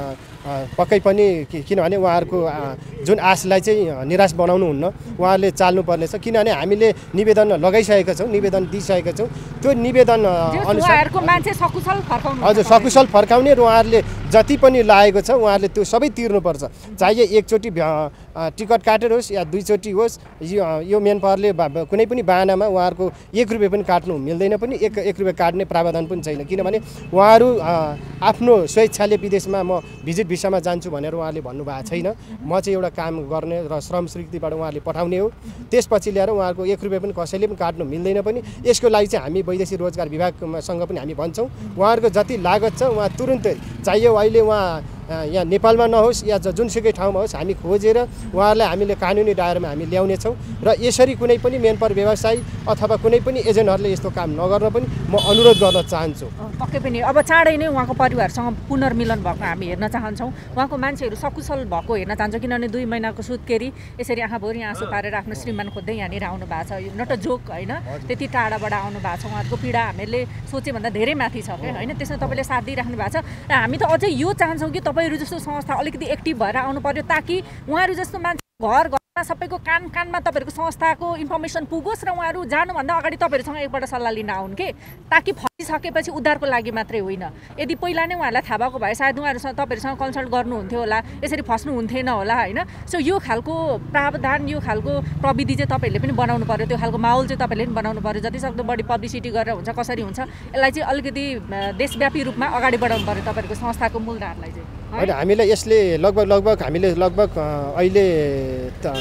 पक्कै पनि किनभने उहाँहरूको जुन आशलाई चाहिँ निराश बनाउनुहुन्न, उहाँहरूले चाल्नुपर्नेछ। किनभने हामीले निवेदन लगाइसकेका छौँ, निवेदन दिइसकेका छौँ। त्यो निवेदन अनुसार मान्छे सकुशल फर्काउनु, हजुर सकुशल फर्काउने र उहाँहरूले जति पनि लागेको छ उहाँहरूले त्यो सबै तिर्नुपर्छ। चाहे एकचोटि टिकट काटेर होस् या 2 चोटि होस्, यो मेन पावरले कुनै पनि बाहनामा उहाँहरूको 1 रुपियाँ पनि काट्नु मिल्दैन, पनि 1 रुपियाँ काट्ने प्रावधान पनि छैन। किनभने उहाँहरू आफ्नो स्वेच्छाले विदेशमा म भिजिट भिसामा जान्छु भनेर उहाँहरूले भन्नुभएको छैन। म चाहिँ एउटा काम गर्ने र श्रम स्वीकृतिबाट उहाँहरूले पठाउने हो। त्यसपछि ल्याएर उहाँहरूको 1 रुपियाँ पनि कसैले पनि काट्नु मिल्दैन पनि। यसको लागि चाहिँ हामी वैदेशिक रोजगार विभागसँग पनि हामी भन्छौँ उहाँहरूको जति लागत छ उहाँ तुरुन्तै चाहियो अहिले उहाँ यहाँ नेपालमा नहोस् या जुनसुकै ठाउँमा होस् हामी खोजेर उहाँहरूलाई हामीले कानुनी दायरामा हामी ल्याउनेछौँ। र यसरी कुनै पनि मेन पावर व्यवसायी अथवा कुनै पनि एजेन्टहरूले यस्तो काम नगर्न पनि म अनुरोध गर्न चाहन्छु। पक्कै पनि अब चाँडै नै उहाँको परिवारसँग पुनर्मिलन भएको हामी हेर्न चाहन्छौँ। उहाँको मान्छेहरू सकुशल भएको हेर्न चाहन्छौँ। किनभने 2 महिनाको सुत्केरी यसरी आँखाभरि आँसु पारेर आफ्नो श्रीमान खोज्दै यहाँनिर आउनु भएको छ। यो नट अ जोक होइन, त्यति टाढाबाट आउनु भएको छ। उहाँहरूको पीडा हामीले सोचेभन्दा धेरै माथि छ क्या होइन। त्यसमा तपाईँले साथ दिइराख्नु भएको छ र हामी त अझै यो चाहन्छौँ कि तपाईँहरू जस्तो संस्था अलिकति एक्टिभ भएर आउनु पर्यो ताकि उहाँहरू जस्तो मान्छे घर घरमा सबैको कानमा तपाईँहरूको संस्थाको इन्फर्मेसन पुगोस् र उहाँहरू जानुभन्दा अगाडि तपाईँहरूसँग एकपल्ट सल्लाह लिन आउन् कि ताकि फसिसकेपछि उद्धारको लागि मात्रै होइन। यदि पहिला नै उहाँहरूलाई थाहा भएको भए सायद उहाँहरूसँग तपाईँहरूसँग कन्सल्ट गर्नुहुन्थ्यो होला, यसरी फस्नु हुन्थेन होला होइन। सो यो खालको प्रावधान, यो खालको प्रविधि चाहिँ तपाईँहरूले पनि बनाउनु पर्यो, त्यो खालको माहौल चाहिँ तपाईँहरूले पनि बनाउनु पर्यो। जतिसक्दो बढी पब्लिसिटी गरेर हुन्छ, कसरी हुन्छ यसलाई चाहिँ अलिकति देशव्यापी रूपमा अगाडि बढाउनु पर्यो तपाईँहरूको संस्थाको मूलधारलाई चाहिँ। होइन हामीले यसले लगभग हामीले अहिले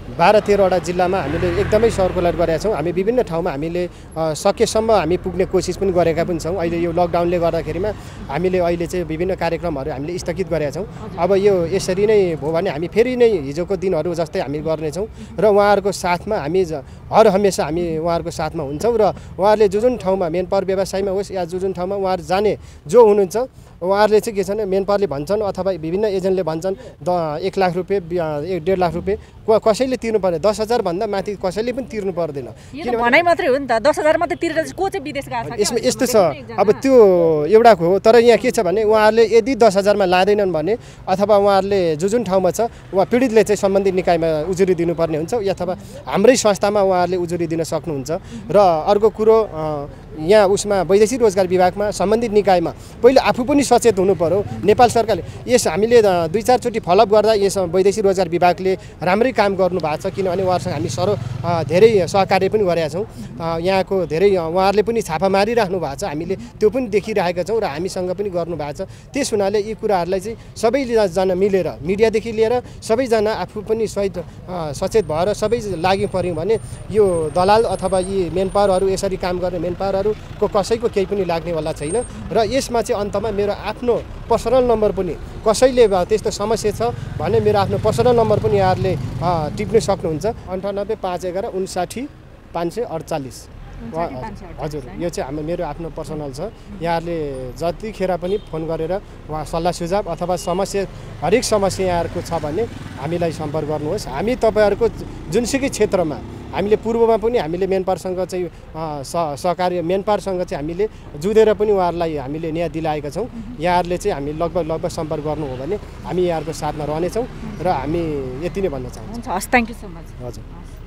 12-13वटा जिल्लामा हामीले एकदमै सर्कुलर गरेका छौँ। हामी विभिन्न ठाउँमा हामीले सकेसम्म हामी पुग्ने कोसिस पनि गरेका पनि छौँ। अहिले यो लकडाउनले गर्दाखेरिमा हामीले अहिले चाहिँ विभिन्न कार्यक्रमहरू हामीले स्थगित गरेका छौँ। अब यो यसरी नै भयो भने हामी फेरि नै हिजोको दिनहरू जस्तै हामी गर्नेछौँ र उहाँहरूको साथमा हामी हर हमेसा हामी उहाँहरूको साथमा हुन्छौँ र उहाँहरूले जुन ठाउँमा मेन पावर व्यवसायमा होस् या जुन ठाउँमा उहाँहरू जाने जो हुनुहुन्छ उहाँहरूले चाहिँ के छ भने मेन पावरले भन्छन् अथवा विभिन्न एजेन्टले भन्छन् 1 लाख रुपियाँ 1.5 लाख रुपियाँ कसैले तिर्नु पर्ने 10,000 भन्दा माथि कसैले पनि तिर्नु पर्दैन। भनाइ मात्रै हो नि त 10,000 मात्रै तिरेर को चाहिँ विदेश गएको छ यसमा यस्तो छ। अब त्यो एउटा हो तर यहाँ के छ भने उहाँहरूले यदि 10,000मा लाँदैनन् भने अथवा उहाँहरूले जुन ठाउँमा छ उहाँ पीडितले चाहिँ सम्बन्धित निकायमा उजुरी दिनुपर्ने हुन्छ अथवा हाम्रै संस्थामा उहाँहरूले उजुरी दिन सक्नुहुन्छ। र अर्को कुरो यहाँ उसमा वैदेशिक रोजगार विभागमा सम्बन्धित निकायमा पहिले आफू पनि सचेत हुनु पर्यो। नेपाल सरकारले यस हामीले 2-4 चोटि फलोअप गर्दा यस वैदेशिक रोजगार विभागले राम्रै काम गर्नु भएको छ किनभने उहाँहरूसँग हामी धेरै सहकार्य पनि गरेका छौँ। यहाँको धेरै उहाँहरूले पनि छापा मारिराख्नु भएको छ हामीले त्यो पनि देखिरहेका छौँ र हामीसँग पनि गर्नु भएको छ। त्यस हुनाले यी कुराहरूलाई चाहिँ सबैजना मिलेर मिडियादेखि लिएर सबैजना आफू पनि सचेत भएर सबै लागि पर्यौँ भने यो दलाल अथवा यी मेन पावरहरू यसरी काम गर्ने मेन पावरहरूको कसैको केही पनि लाग्नेवाला छैन। र यसमा चाहिँ अन्तमा मेरो आफ्नो पर्सनल नम्बर पनि कसैले त्यस्तो समस्या छ भने मेरो आफ्नो पर्सनल नम्बर पनि यहाँहरूले टिप्न सक्नुहुन्छ 98 511 59 548। हजुर यो चाहिँ मेरो आफ्नो पर्सनल छ। यहाँहरूले जतिखेर पनि फोन गरेर उहाँ सल्लाह सुझाव अथवा समस्या हरेक समस्या यहाँहरूको छ भने हामीलाई सम्पर्क गर्नुहोस्। हामी तपाईँहरूको जुनसुकै क्षेत्रमा हामीले पूर्वमा पनि हामीले मेन पावरसँग चाहिँ सहकार्य मेन पावरसँग चाहिँ हामीले जुधेर पनि उहाँहरूलाई हामीले न्याय दिलाएका छौँ। यहाँहरूले चाहिँ हामी लगभग सम्पर्क गर्नु हो भने हामी यहाँहरूको साथमा रहनेछौँ र हामी यति नै भन्न चाहन्छौँ। हस् थ्याङ्क यू सो मच। हजुर।